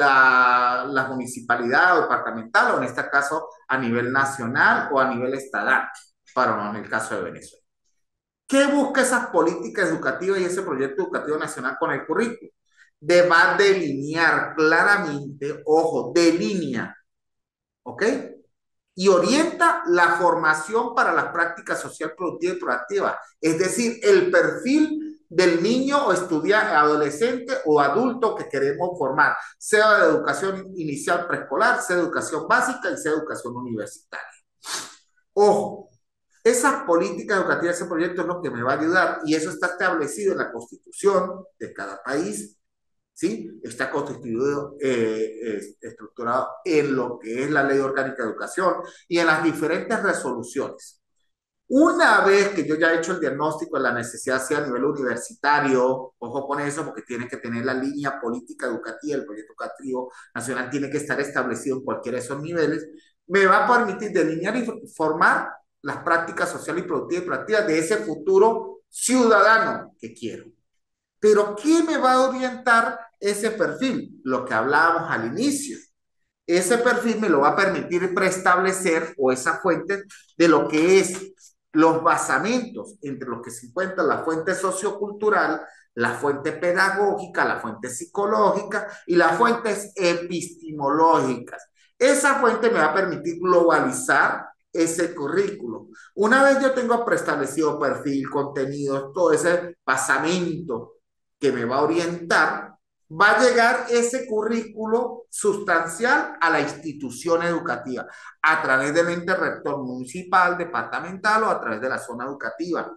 la municipalidad o departamental, o en este caso a nivel nacional o a nivel estatal, para no en el caso de Venezuela. ¿Qué busca esas políticas educativas y ese proyecto educativo nacional con el currículo? Va a delinear claramente, ojo, delinea, ¿ok? Y orienta la formación para las prácticas social, productiva y proactiva. Es decir, el perfil del niño o estudiante, adolescente o adulto que queremos formar, sea de educación inicial preescolar, sea de educación básica y sea de educación universitaria. Ojo, esas políticas educativas, ese proyecto es lo que me va a ayudar, y eso está establecido en la Constitución de cada país, ¿sí? Está constituido, estructurado en lo que es la Ley Orgánica de Educación y en las diferentes resoluciones. Una vez que yo ya he hecho el diagnóstico de la necesidad, sea a nivel universitario, ojo con eso, porque tiene que tener la línea política educativa, el proyecto educativo nacional tiene que estar establecido en cualquiera de esos niveles, me va a permitir delinear y formar las prácticas sociales y productivas y proactivas de ese futuro ciudadano que quiero. Pero ¿qué me va a orientar ese perfil? Lo que hablábamos al inicio. Ese perfil me lo va a permitir preestablecer, o esa fuente, de lo que es los basamentos entre los que se encuentra la fuente sociocultural, la fuente pedagógica, la fuente psicológica y las fuentes epistemológicas. Esa fuente me va a permitir globalizar ese currículo. Una vez yo tengo preestablecido perfil, contenidos, todo ese basamento que me va a orientar, va a llegar ese currículo sustancial a la institución educativa a través del ente rector municipal, departamental, o a través de la zona educativa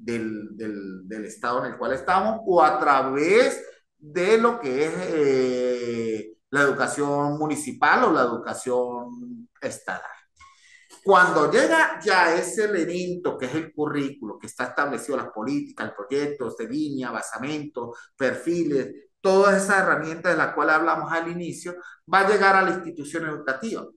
del estado en el cual estamos, o a través de lo que es la educación municipal o la educación estatal. Cuando llega ya ese elemento que es el currículo, que está establecido las políticas, proyectos de línea, basamento, perfiles, todas esas herramientas de las cuales hablamos al inicio, va a llegar a la institución educativa.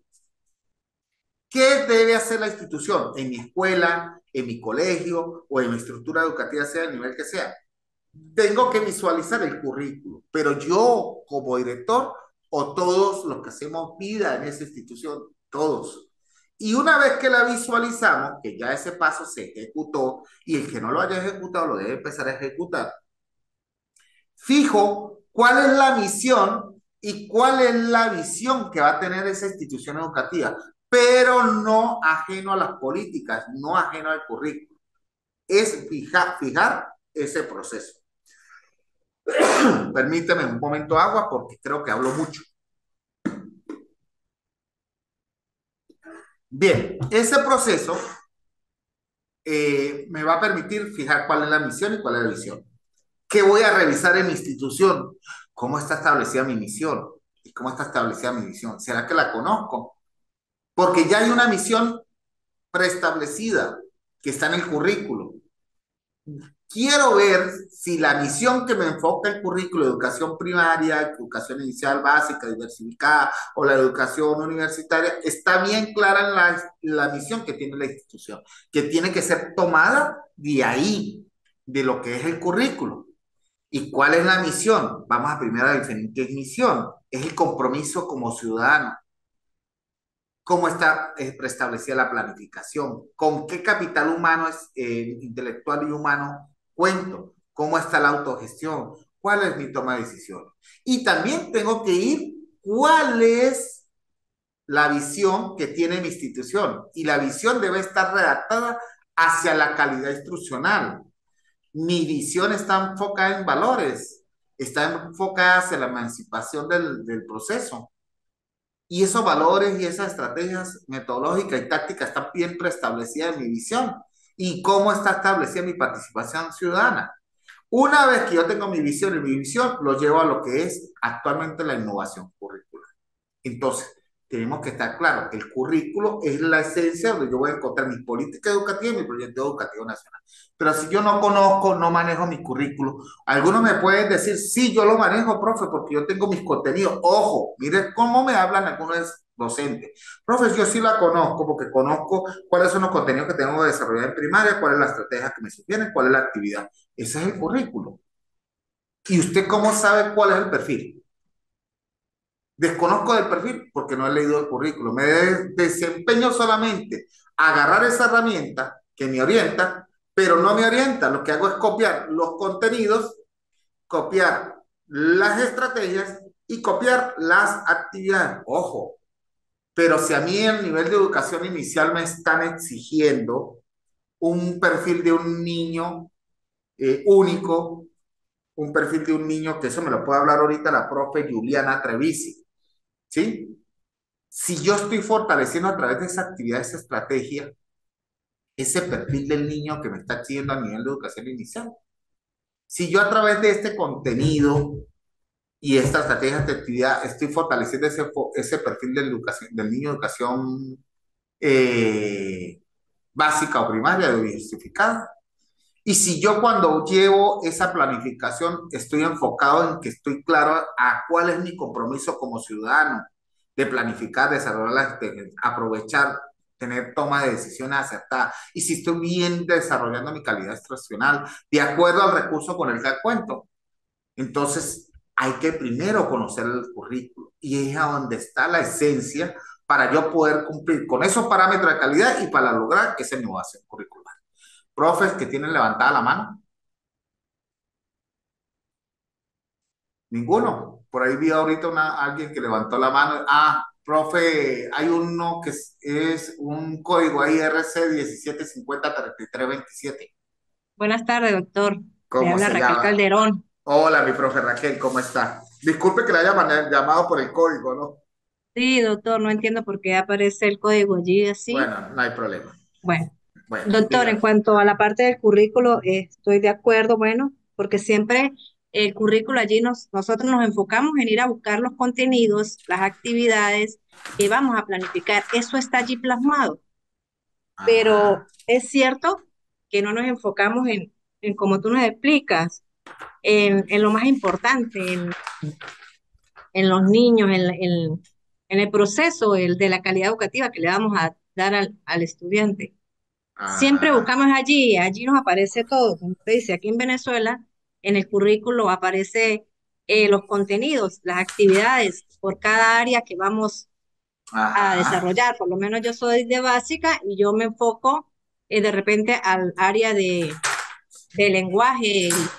¿Qué debe hacer la institución? En mi escuela, en mi colegio o en mi estructura educativa, sea el nivel que sea. Tengo que visualizar el currículo, pero yo como director, o todos los que hacemos vida en esa institución, todos. Y una vez que la visualizamos, que ya ese paso se ejecutó, y el que no lo haya ejecutado lo debe empezar a ejecutar, fijo cuál es la misión y cuál es la visión que va a tener esa institución educativa, pero no ajeno a las políticas, no ajeno al currículo. Es fijar ese proceso. Permíteme un momento agua porque creo que hablo mucho. Bien, ese proceso me va a permitir fijar cuál es la misión y cuál es la visión. ¿Qué voy a revisar en mi institución? ¿Cómo está establecida mi misión? ¿Y cómo está establecida mi visión? ¿Será que la conozco? Porque ya hay una misión preestablecida que está en el currículo. Quiero ver si la misión que me enfoca el currículo, educación primaria, educación inicial básica, diversificada, o la educación universitaria, está bien clara en la misión que tiene la institución, que tiene que ser tomada de ahí, de lo que es el currículo. ¿Y cuál es la misión? Vamos a primero a definir qué es misión. Es el compromiso como ciudadano. ¿Cómo está preestablecida la planificación? ¿Con qué capital humano intelectual y humano cuento? ¿Cómo está la autogestión? ¿Cuál es mi toma de decisiones? Y también tengo que ir, ¿cuál es la visión que tiene mi institución? Y la visión debe estar redactada hacia la calidad instruccional. Mi visión está enfocada en valores, está enfocada hacia la emancipación del proceso. Y esos valores y esas estrategias metodológicas y tácticas están bien preestablecidas en mi visión. y cómo está establecida mi participación ciudadana. Una vez que yo tengo mi visión y mi visión, lo llevo a lo que es actualmente la innovación curricular. Entonces, tenemos que estar claros, el currículo es la esencia donde yo voy a encontrar mi política educativa y mi proyecto educativo nacional. Pero si yo no conozco, no manejo mi currículo, algunos me pueden decir, sí, yo lo manejo, profe, porque yo tengo mis contenidos. Ojo, mire cómo me hablan algunos docentes. Profe, yo sí la conozco porque conozco cuáles son los contenidos que tengo que desarrollar en primaria, cuál es la estrategia que me sugieren, cuál es la actividad. Ese es el currículo. ¿Y usted cómo sabe cuál es el perfil? Desconozco del perfil porque no he leído el currículo. Me desempeño solamente a agarrar esa herramienta que me orienta, pero no me orienta. Lo que hago es copiar los contenidos, copiar las estrategias y copiar las actividades. Ojo, pero si a mí el nivel de educación inicial me están exigiendo un perfil de un niño único, un perfil de un niño, que eso me lo puede hablar ahorita la profe Juliana Trevisi, ¿sí? Si yo estoy fortaleciendo a través de esa actividad, esa estrategia, ese perfil del niño que me está exigiendo a nivel de educación inicial, si yo a través de este contenido y esta estrategia de actividad estoy fortaleciendo ese perfil de educación, del niño de educación básica o primaria, diversificada, y si yo cuando llevo esa planificación estoy enfocado en que estoy claro a cuál es mi compromiso como ciudadano de planificar, desarrollar, aprovechar, tener toma de decisiones acertadas, y si estoy bien desarrollando mi calidad extraccional de acuerdo al recurso con el que cuento, entonces hay que primero conocer el currículo y es a donde está la esencia para yo poder cumplir con esos parámetros de calidad y para lograr esa innovación curricular. Profes que tienen levantada la mano. Ninguno. Por ahí vi ahorita alguien que levantó la mano. Ah, profe, hay uno que es un código ahí RC 17503327. Buenas tardes, doctor. Le ¿Cómo habla se Raquel llama? Calderón. Hola, mi profe Raquel, ¿cómo está? Disculpe que le haya llamado por el código, ¿no? Sí, doctor, no entiendo por qué aparece el código allí así. Bueno, no hay problema. Bueno, Bueno, doctor, en diga. cuanto a la parte del currículo, estoy de acuerdo, bueno, porque siempre el currículo allí nosotros nos enfocamos en ir a buscar los contenidos, las actividades que vamos a planificar. Eso está allí plasmado, Ajá. pero es cierto que no nos enfocamos en como tú nos explicas, en lo más importante, en los niños, en el proceso de la calidad educativa que le vamos a dar al estudiante. Siempre Ajá. buscamos allí nos aparece todo. Como usted dice, aquí en Venezuela, en el currículo aparece los contenidos, las actividades por cada área que vamos a Ajá. desarrollar. Por lo menos yo soy de básica y yo me enfoco de repente al área de lenguaje,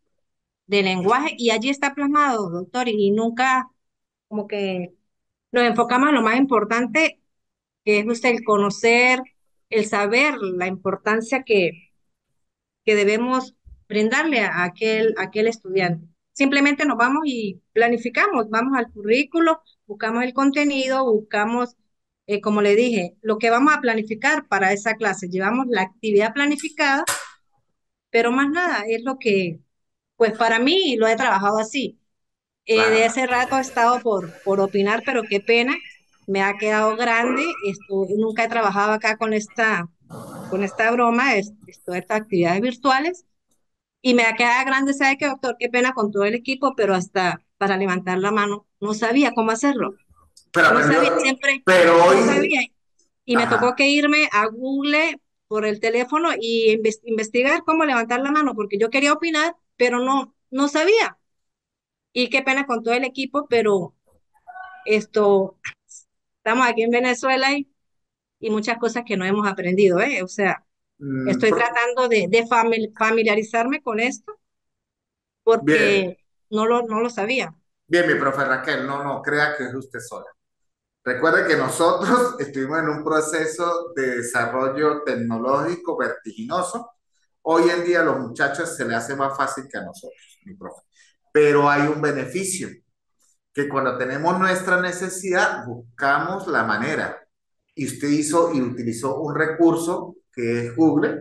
y allí está plasmado, doctor, y nunca como que nos enfocamos en lo más importante, que es usted el conocer, el saber la importancia que debemos brindarle a aquel estudiante. Simplemente nos vamos y planificamos, vamos al currículo, buscamos el contenido, buscamos, como le dije, lo que vamos a planificar para esa clase. Llevamos la actividad planificada, pero más nada, es lo que, pues para mí lo he trabajado así. De Claro. ese rato he estado por opinar, pero qué pena, me ha quedado grande. Nunca he trabajado acá con esta broma, estas actividades virtuales, y me ha quedado grande. ¿Sabe qué, doctor? Qué pena con todo el equipo, pero hasta para levantar la mano no sabía cómo hacerlo. Pero No aprendió, sabía, siempre pero no hoy, sabía. Y me tocó ajá. que irme a Google por el teléfono y investigar cómo levantar la mano, porque yo quería opinar, pero no sabía. Y qué pena con todo el equipo, pero esto, estamos aquí en Venezuela y muchas cosas que no hemos aprendido, ¿eh? O sea, mm, estoy pro- tratando de familiarizarme con esto bien, porque no lo sabía. bien, mi profe Raquel, no, no, crea que es usted sola. Recuerde que nosotros estuvimos en un proceso de desarrollo tecnológico vertiginoso. Hoy en día a los muchachos se les hace más fácil que a nosotros, mi profe. Pero hay un beneficio, que cuando tenemos nuestra necesidad, buscamos la manera. Y usted hizo y utilizó un recurso que es Google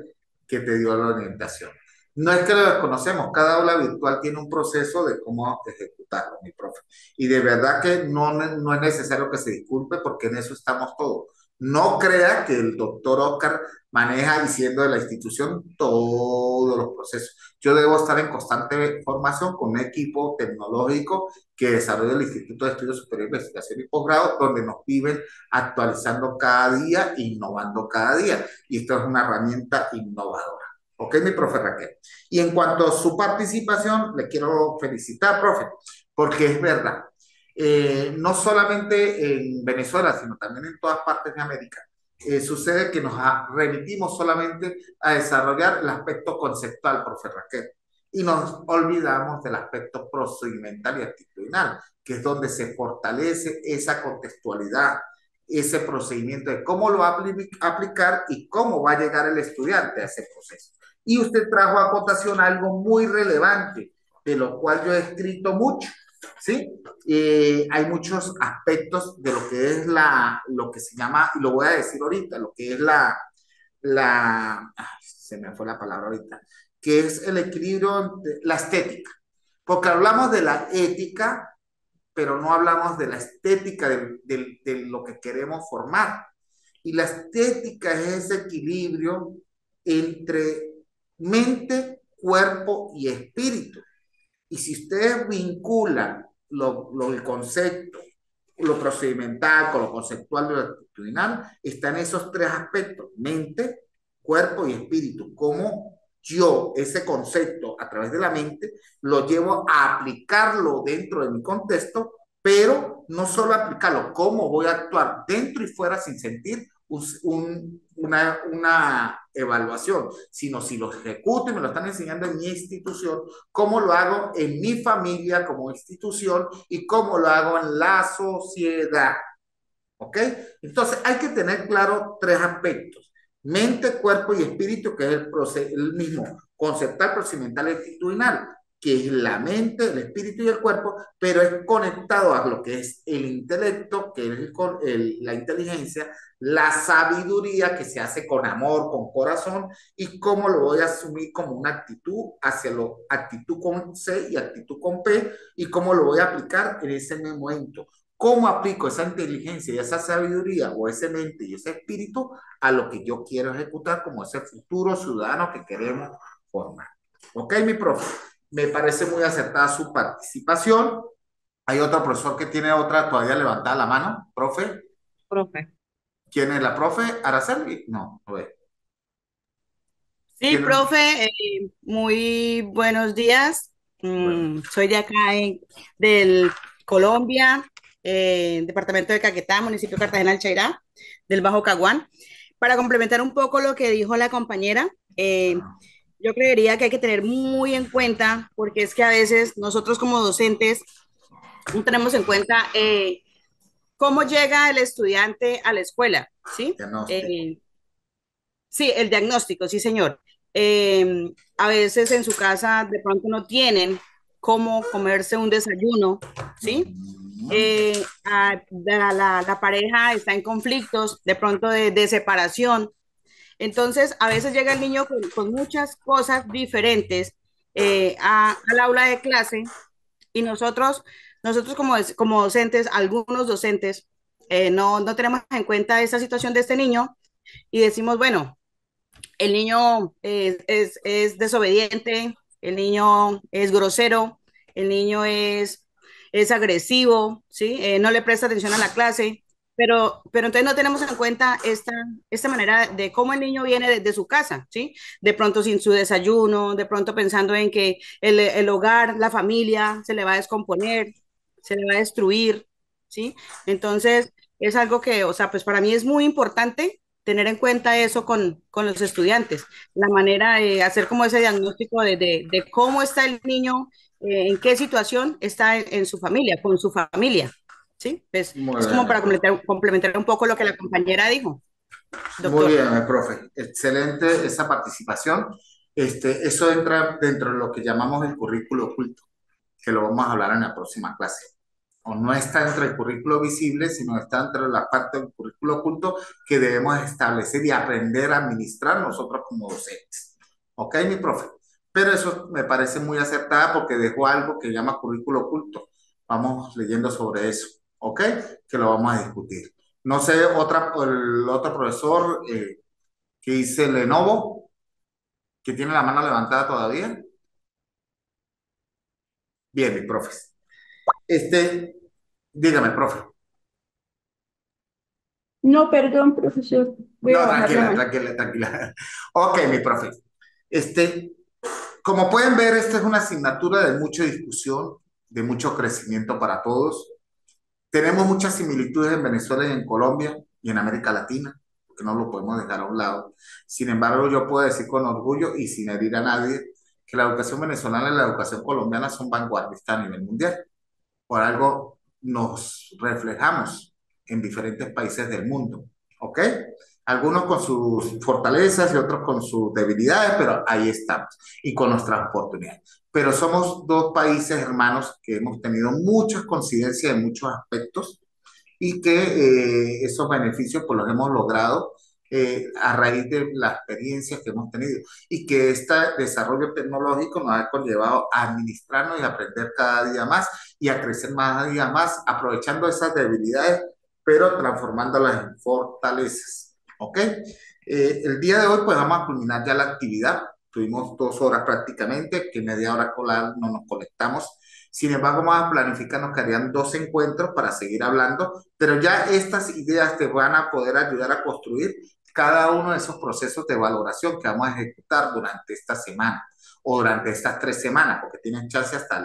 que te dio la orientación. No es que lo desconocemos, cada aula virtual tiene un proceso de cómo ejecutarlo, mi profe. Y de verdad que no es necesario que se disculpe porque en eso estamos todos. No crea que el doctor Oscar maneja diciendo de la institución todos los procesos. Yo debo estar en constante formación con un equipo tecnológico que desarrolla el Instituto de Estudios Superiores de Investigación y Posgrado, donde nos viven actualizando cada día, innovando cada día. Y esto es una herramienta innovadora. ¿Ok, mi profe Raquel? Y en cuanto a su participación, le quiero felicitar, profe, porque es verdad. No solamente en Venezuela, sino también en todas partes de América, sucede que nos remitimos solamente a desarrollar el aspecto conceptual, profe Raquel, y nos olvidamos del aspecto procedimental y actitudinal, que es donde se fortalece esa contextualidad, ese procedimiento de cómo lo va a aplicar y cómo va a llegar el estudiante a ese proceso. Y usted trajo a cotación algo muy relevante, de lo cual yo he escrito mucho, ¿sí? Hay muchos aspectos de lo que es lo que se llama, y lo voy a decir ahorita, lo que es se me fue la palabra ahorita, que es el equilibrio, la estética, porque hablamos de la ética, pero no hablamos de la estética de lo que queremos formar. Y la estética es ese equilibrio entre mente, cuerpo y espíritu. Y si ustedes vinculan el concepto, lo procedimental con lo conceptual y lo actitudinal, están esos tres aspectos, mente, cuerpo y espíritu. Cómo yo ese concepto a través de la mente lo llevo a aplicarlo dentro de mi contexto, pero no solo aplicarlo, cómo voy a actuar dentro y fuera sin sentir una evaluación, sino si lo ejecuto y me lo están enseñando en mi institución, cómo lo hago en mi familia como institución y cómo lo hago en la sociedad. ¿Ok? Entonces hay que tener claro tres aspectos: mente, cuerpo y espíritu, que es el mismo conceptual, procedimental y actitudinal, que es la mente, el espíritu y el cuerpo, pero es conectado a lo que es el intelecto, que es la inteligencia, la sabiduría, que se hace con amor, con corazón, y cómo lo voy a asumir como una actitud hacia actitud con C y actitud con P, y cómo lo voy a aplicar en ese momento. ¿Cómo aplico esa inteligencia y esa sabiduría o ese mente y ese espíritu a lo que yo quiero ejecutar como ese futuro ciudadano que queremos formar? ¿Ok, mi profe? Me parece muy acertada su participación. Hay otro profesor que tiene otra todavía levantada la mano. ¿Profe? Profe. ¿Quién es la profe? ¿Araceli? No, a ver. Sí, profe, muy buenos días. Soy de acá del Colombia, departamento de Caquetá, municipio de Cartagena del Chairá, del Bajo Caguán. Para complementar un poco lo que dijo la compañera, yo creería que hay que tener muy en cuenta, porque es que a veces nosotros como docentes no tenemos en cuenta cómo llega el estudiante a la escuela, ¿sí? Sí, el diagnóstico, sí, señor. A veces en su casa de pronto no tienen cómo comerse un desayuno, ¿sí? La pareja está en conflictos, de pronto de separación. Entonces, a veces llega el niño con muchas cosas diferentes al aula de clase y nosotros como docentes, algunos docentes, no tenemos en cuenta esa situación de este niño y decimos, bueno, el niño es desobediente, el niño es grosero, el niño es agresivo, ¿sí? No le presta atención a la clase, pero entonces no tenemos en cuenta esta manera de cómo el niño viene de su casa, ¿sí? De pronto sin su desayuno, de pronto pensando en que el hogar, la familia se le va a descomponer, se le va a destruir, ¿sí? Entonces es algo que, o sea, pues para mí es muy importante tener en cuenta eso con los estudiantes, la manera de hacer como ese diagnóstico de cómo está el niño, en qué situación está en su familia, con su familia, ¿sí? Es como para complementar un poco lo que la compañera dijo. Doctor. Muy bien, profe. Excelente esa participación. Eso entra dentro de lo que llamamos el currículo oculto, que lo vamos a hablar en la próxima clase. O no está dentro del currículo visible, sino está dentro de la parte del currículo oculto que debemos establecer y aprender a administrar nosotros como docentes. ¿Ok, mi profe? Pero eso me parece muy acertada porque dejó algo que llama currículo oculto. Vamos leyendo sobre eso, ¿ok? Que lo vamos a discutir. No sé, el otro profesor que dice Lenovo, que tiene la mano levantada todavía. Bien, mi profe. Dígame, profe. No, perdón, profesor. Voy No, a bajar la tranquila, mano. tranquila, tranquila. Ok, mi profe. Este, Como pueden ver, esta es una asignatura de mucha discusión, de mucho crecimiento para todos. Tenemos muchas similitudes en Venezuela y en Colombia y en América Latina, porque no lo podemos dejar a un lado. Sin embargo, yo puedo decir con orgullo y sin herir a nadie que la educación venezolana y la educación colombiana son vanguardistas a nivel mundial. Por algo nos reflejamos en diferentes países del mundo, ¿ok? Algunos con sus fortalezas y otros con sus debilidades, pero ahí estamos y con nuestras oportunidades. Pero somos dos países hermanos que hemos tenido muchas coincidencias en muchos aspectos y que esos beneficios pues los hemos logrado a raíz de las experiencias que hemos tenido y que este desarrollo tecnológico nos ha conllevado a administrarnos y a aprender cada día más y a crecer más día más, aprovechando esas debilidades, pero transformándolas en fortalezas. ¿Ok? El día de hoy pues vamos a culminar ya la actividad. Tuvimos 2 horas prácticamente, que media hora no nos conectamos. Sin embargo, vamos a planificarnos que harían 2 encuentros para seguir hablando, pero ya estas ideas te van a poder ayudar a construir cada uno de esos procesos de valoración que vamos a ejecutar durante esta semana o durante estas 3 semanas, porque tienen chance hasta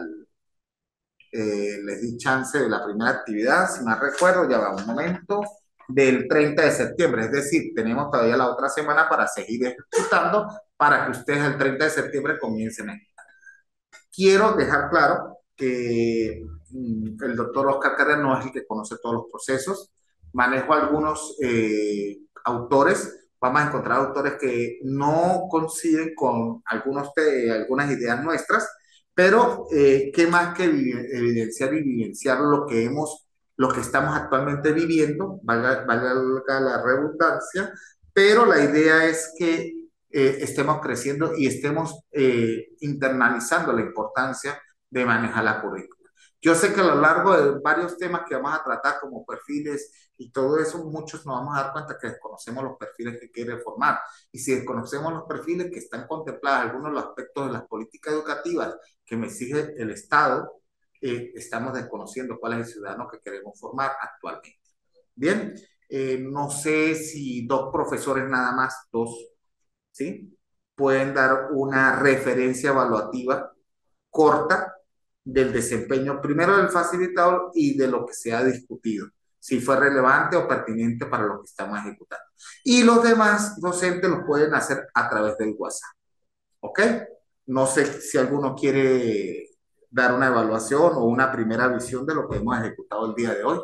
les di chance de la primera actividad, si mal recuerdo, ya va un momento, del 30 de septiembre, es decir, tenemos todavía la otra semana para seguir ejecutando para que ustedes el 30 de septiembre comiencen. Quiero dejar claro que el doctor Oscar Carrera no es el que conoce todos los procesos. Manejo algunos autores. Vamos a encontrar autores que no coinciden con algunas ideas nuestras, pero qué más que evidenciar y vivenciar lo que estamos actualmente viviendo, valga la redundancia, pero la idea es que estemos creciendo y estemos internalizando la importancia de manejar la currícula. Yo sé que a lo largo de varios temas que vamos a tratar, como perfiles y todo eso, muchos nos vamos a dar cuenta que desconocemos los perfiles que quiere formar. Y si desconocemos los perfiles que están contemplados, algunos de los aspectos de las políticas educativas que me exige el Estado, estamos desconociendo cuál es el ciudadano que queremos formar actualmente. Bien, no sé si 2 profesores nada más, 2, ¿sí? Pueden dar una referencia evaluativa corta del desempeño, primero del facilitador y de lo que se ha discutido, si fue relevante o pertinente para lo que estamos ejecutando. Y los demás docentes los pueden hacer a través del WhatsApp, ¿ok? No sé si alguno quiere dar una evaluación o una primera visión de lo que hemos ejecutado el día de hoy.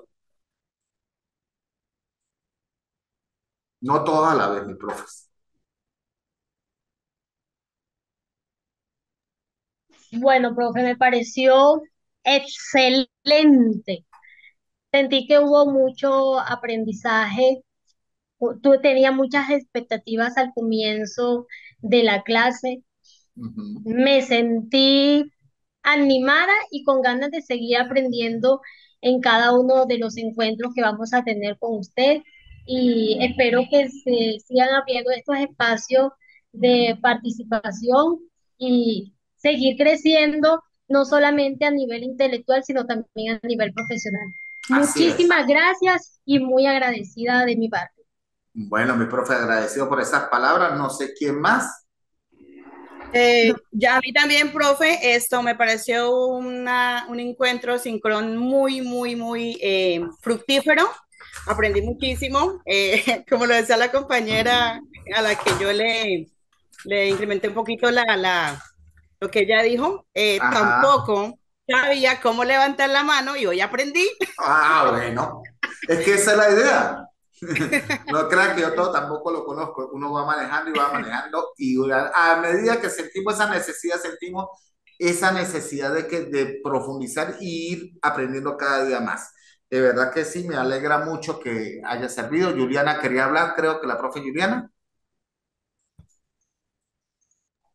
No todos a la vez, mi profe. Bueno, profe, me pareció excelente. Sentí que hubo mucho aprendizaje. Tú tenías muchas expectativas al comienzo de la clase. Me sentí animada y con ganas de seguir aprendiendo en cada uno de los encuentros que vamos a tener con usted y espero que se sigan abriendo estos espacios de participación y seguir creciendo no solamente a nivel intelectual, sino también a nivel profesional. Así es. Muchísimas gracias y muy agradecida de mi parte. Bueno, mi profe, agradecido por esas palabras. No sé quién más. Ya a mí también, profe, esto me pareció un encuentro sincron muy, muy, muy fructífero. Aprendí muchísimo. Como lo decía la compañera a la que yo le incrementé un poquito lo que ella dijo, tampoco sabía cómo levantar la mano y hoy aprendí. Ah, bueno. Es que esa es la idea. No crean que yo todo tampoco lo conozco. Uno va manejando y va manejando y a medida que sentimos esa necesidad de profundizar y ir aprendiendo cada día más. De verdad que sí, me alegra mucho que haya servido. Juliana quería hablar, creo que la profe Juliana.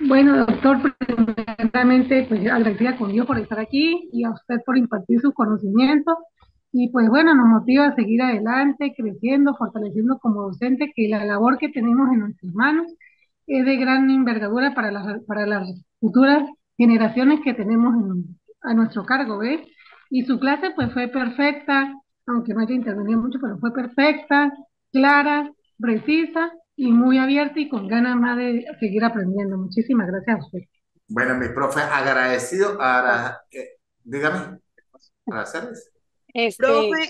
Bueno, doctor, primeramente, pues agradecida con Dios por estar aquí y a usted por impartir sus conocimientos. Y pues bueno, nos motiva a seguir adelante, creciendo, fortaleciendo como docente, que la labor que tenemos en nuestras manos es de gran envergadura para las futuras generaciones que tenemos a nuestro cargo, ¿ves? Y su clase pues fue perfecta, aunque no haya intervenido mucho, pero fue perfecta, clara, precisa y muy abierta y con ganas más de seguir aprendiendo. Muchísimas gracias a usted. Bueno, mi profe, agradecido. Ahora, dígame, agradecerles. Profe,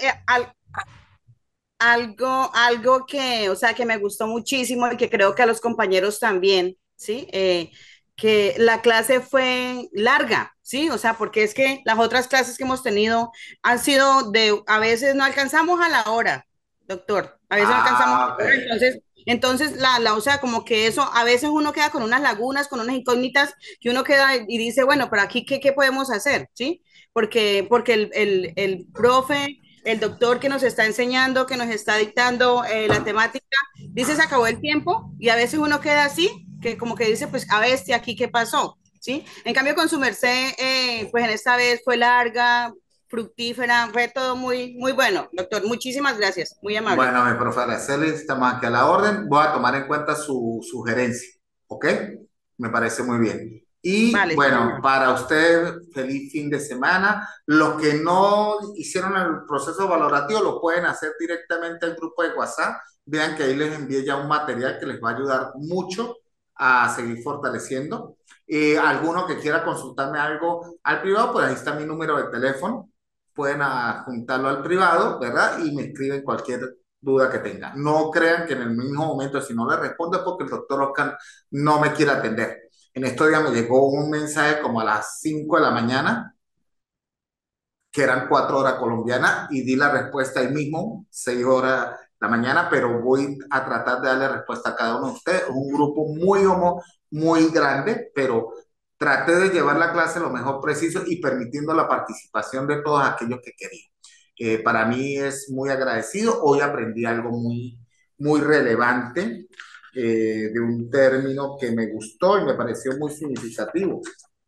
algo que, o sea, que me gustó muchísimo y que creo que a los compañeros también, ¿sí? Que la clase fue larga, ¿sí? O sea, porque es que las otras clases que hemos tenido han sido a veces no alcanzamos a la hora, doctor, a veces no alcanzamos a la hora, entonces o sea, como que eso, a veces uno queda con unas lagunas, con unas incógnitas, que uno queda y dice, bueno, pero aquí, ¿qué podemos hacer? ¿Sí? Porque el profe, el doctor que nos está enseñando, que nos está dictando la temática, dice se acabó el tiempo y a veces uno queda así, que como que dice, pues a bestia, aquí qué pasó, ¿sí? En cambio con su merced, pues en esta vez fue larga, fructífera, fue todo muy, muy bueno, doctor. Muchísimas gracias, muy amable. Bueno, mi profe, agradecerles, estamos aquí a la orden. Voy a tomar en cuenta su sugerencia, ¿ok? Me parece muy bien. Y Vale, bueno, señor. para usted, feliz fin de semana. Los que no hicieron el proceso valorativo lo pueden hacer directamente al grupo de WhatsApp. Vean que ahí les envié ya un material que les va a ayudar mucho a seguir fortaleciendo. Alguno que quiera consultarme algo al privado, pues ahí está mi número de teléfono. Pueden adjuntarlo al privado, ¿verdad? Y me escriben cualquier duda que tengan. No crean que en el mismo momento, si no le respondo, es porque el doctor Oscar no me quiere atender. En estos días me llegó un mensaje como a las 5 de la mañana, que eran 4 horas colombianas, y di la respuesta ahí mismo, 6 horas de la mañana, pero voy a tratar de darle respuesta a cada uno de ustedes. Es un grupo muy grande, pero traté de llevar la clase lo mejor preciso y permitiendo la participación de todos aquellos que querían. Para mí es muy agradecido. Hoy aprendí algo muy relevante, de un término que me gustó y me pareció muy significativo,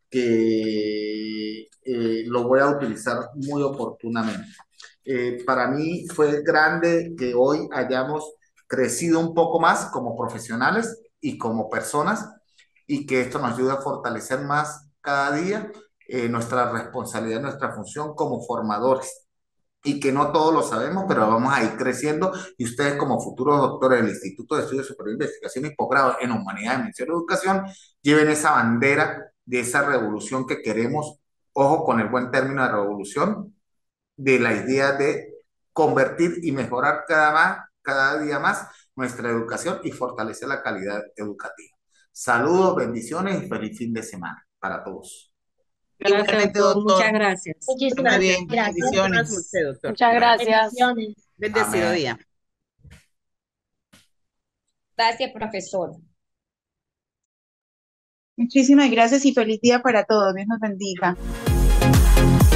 que lo voy a utilizar muy oportunamente. Para mí fue grande que hoy hayamos crecido un poco más como profesionales y como personas, y que esto nos ayude a fortalecer más cada día nuestra responsabilidad, nuestra función como formadores, y que no todos lo sabemos, pero vamos a ir creciendo, y ustedes como futuros doctores del Instituto de Estudios Superiores de Investigación y Posgrado en Humanidades, Mención y Educación, lleven esa bandera de esa revolución que queremos, ojo con el buen término de revolución, de la idea de convertir y mejorar cada día más nuestra educación y fortalecer la calidad educativa. Saludos, bendiciones y feliz fin de semana para todos. Gracias, Igualmente, doctor. doctor. Muchas gracias. Muchísimas Muy bien, gracias. bendiciones. Doctor. Muchas gracias. Bendiciones. Bendecido Amén. día. Gracias, profesor. Muchísimas gracias y feliz día para todos. Dios nos bendiga.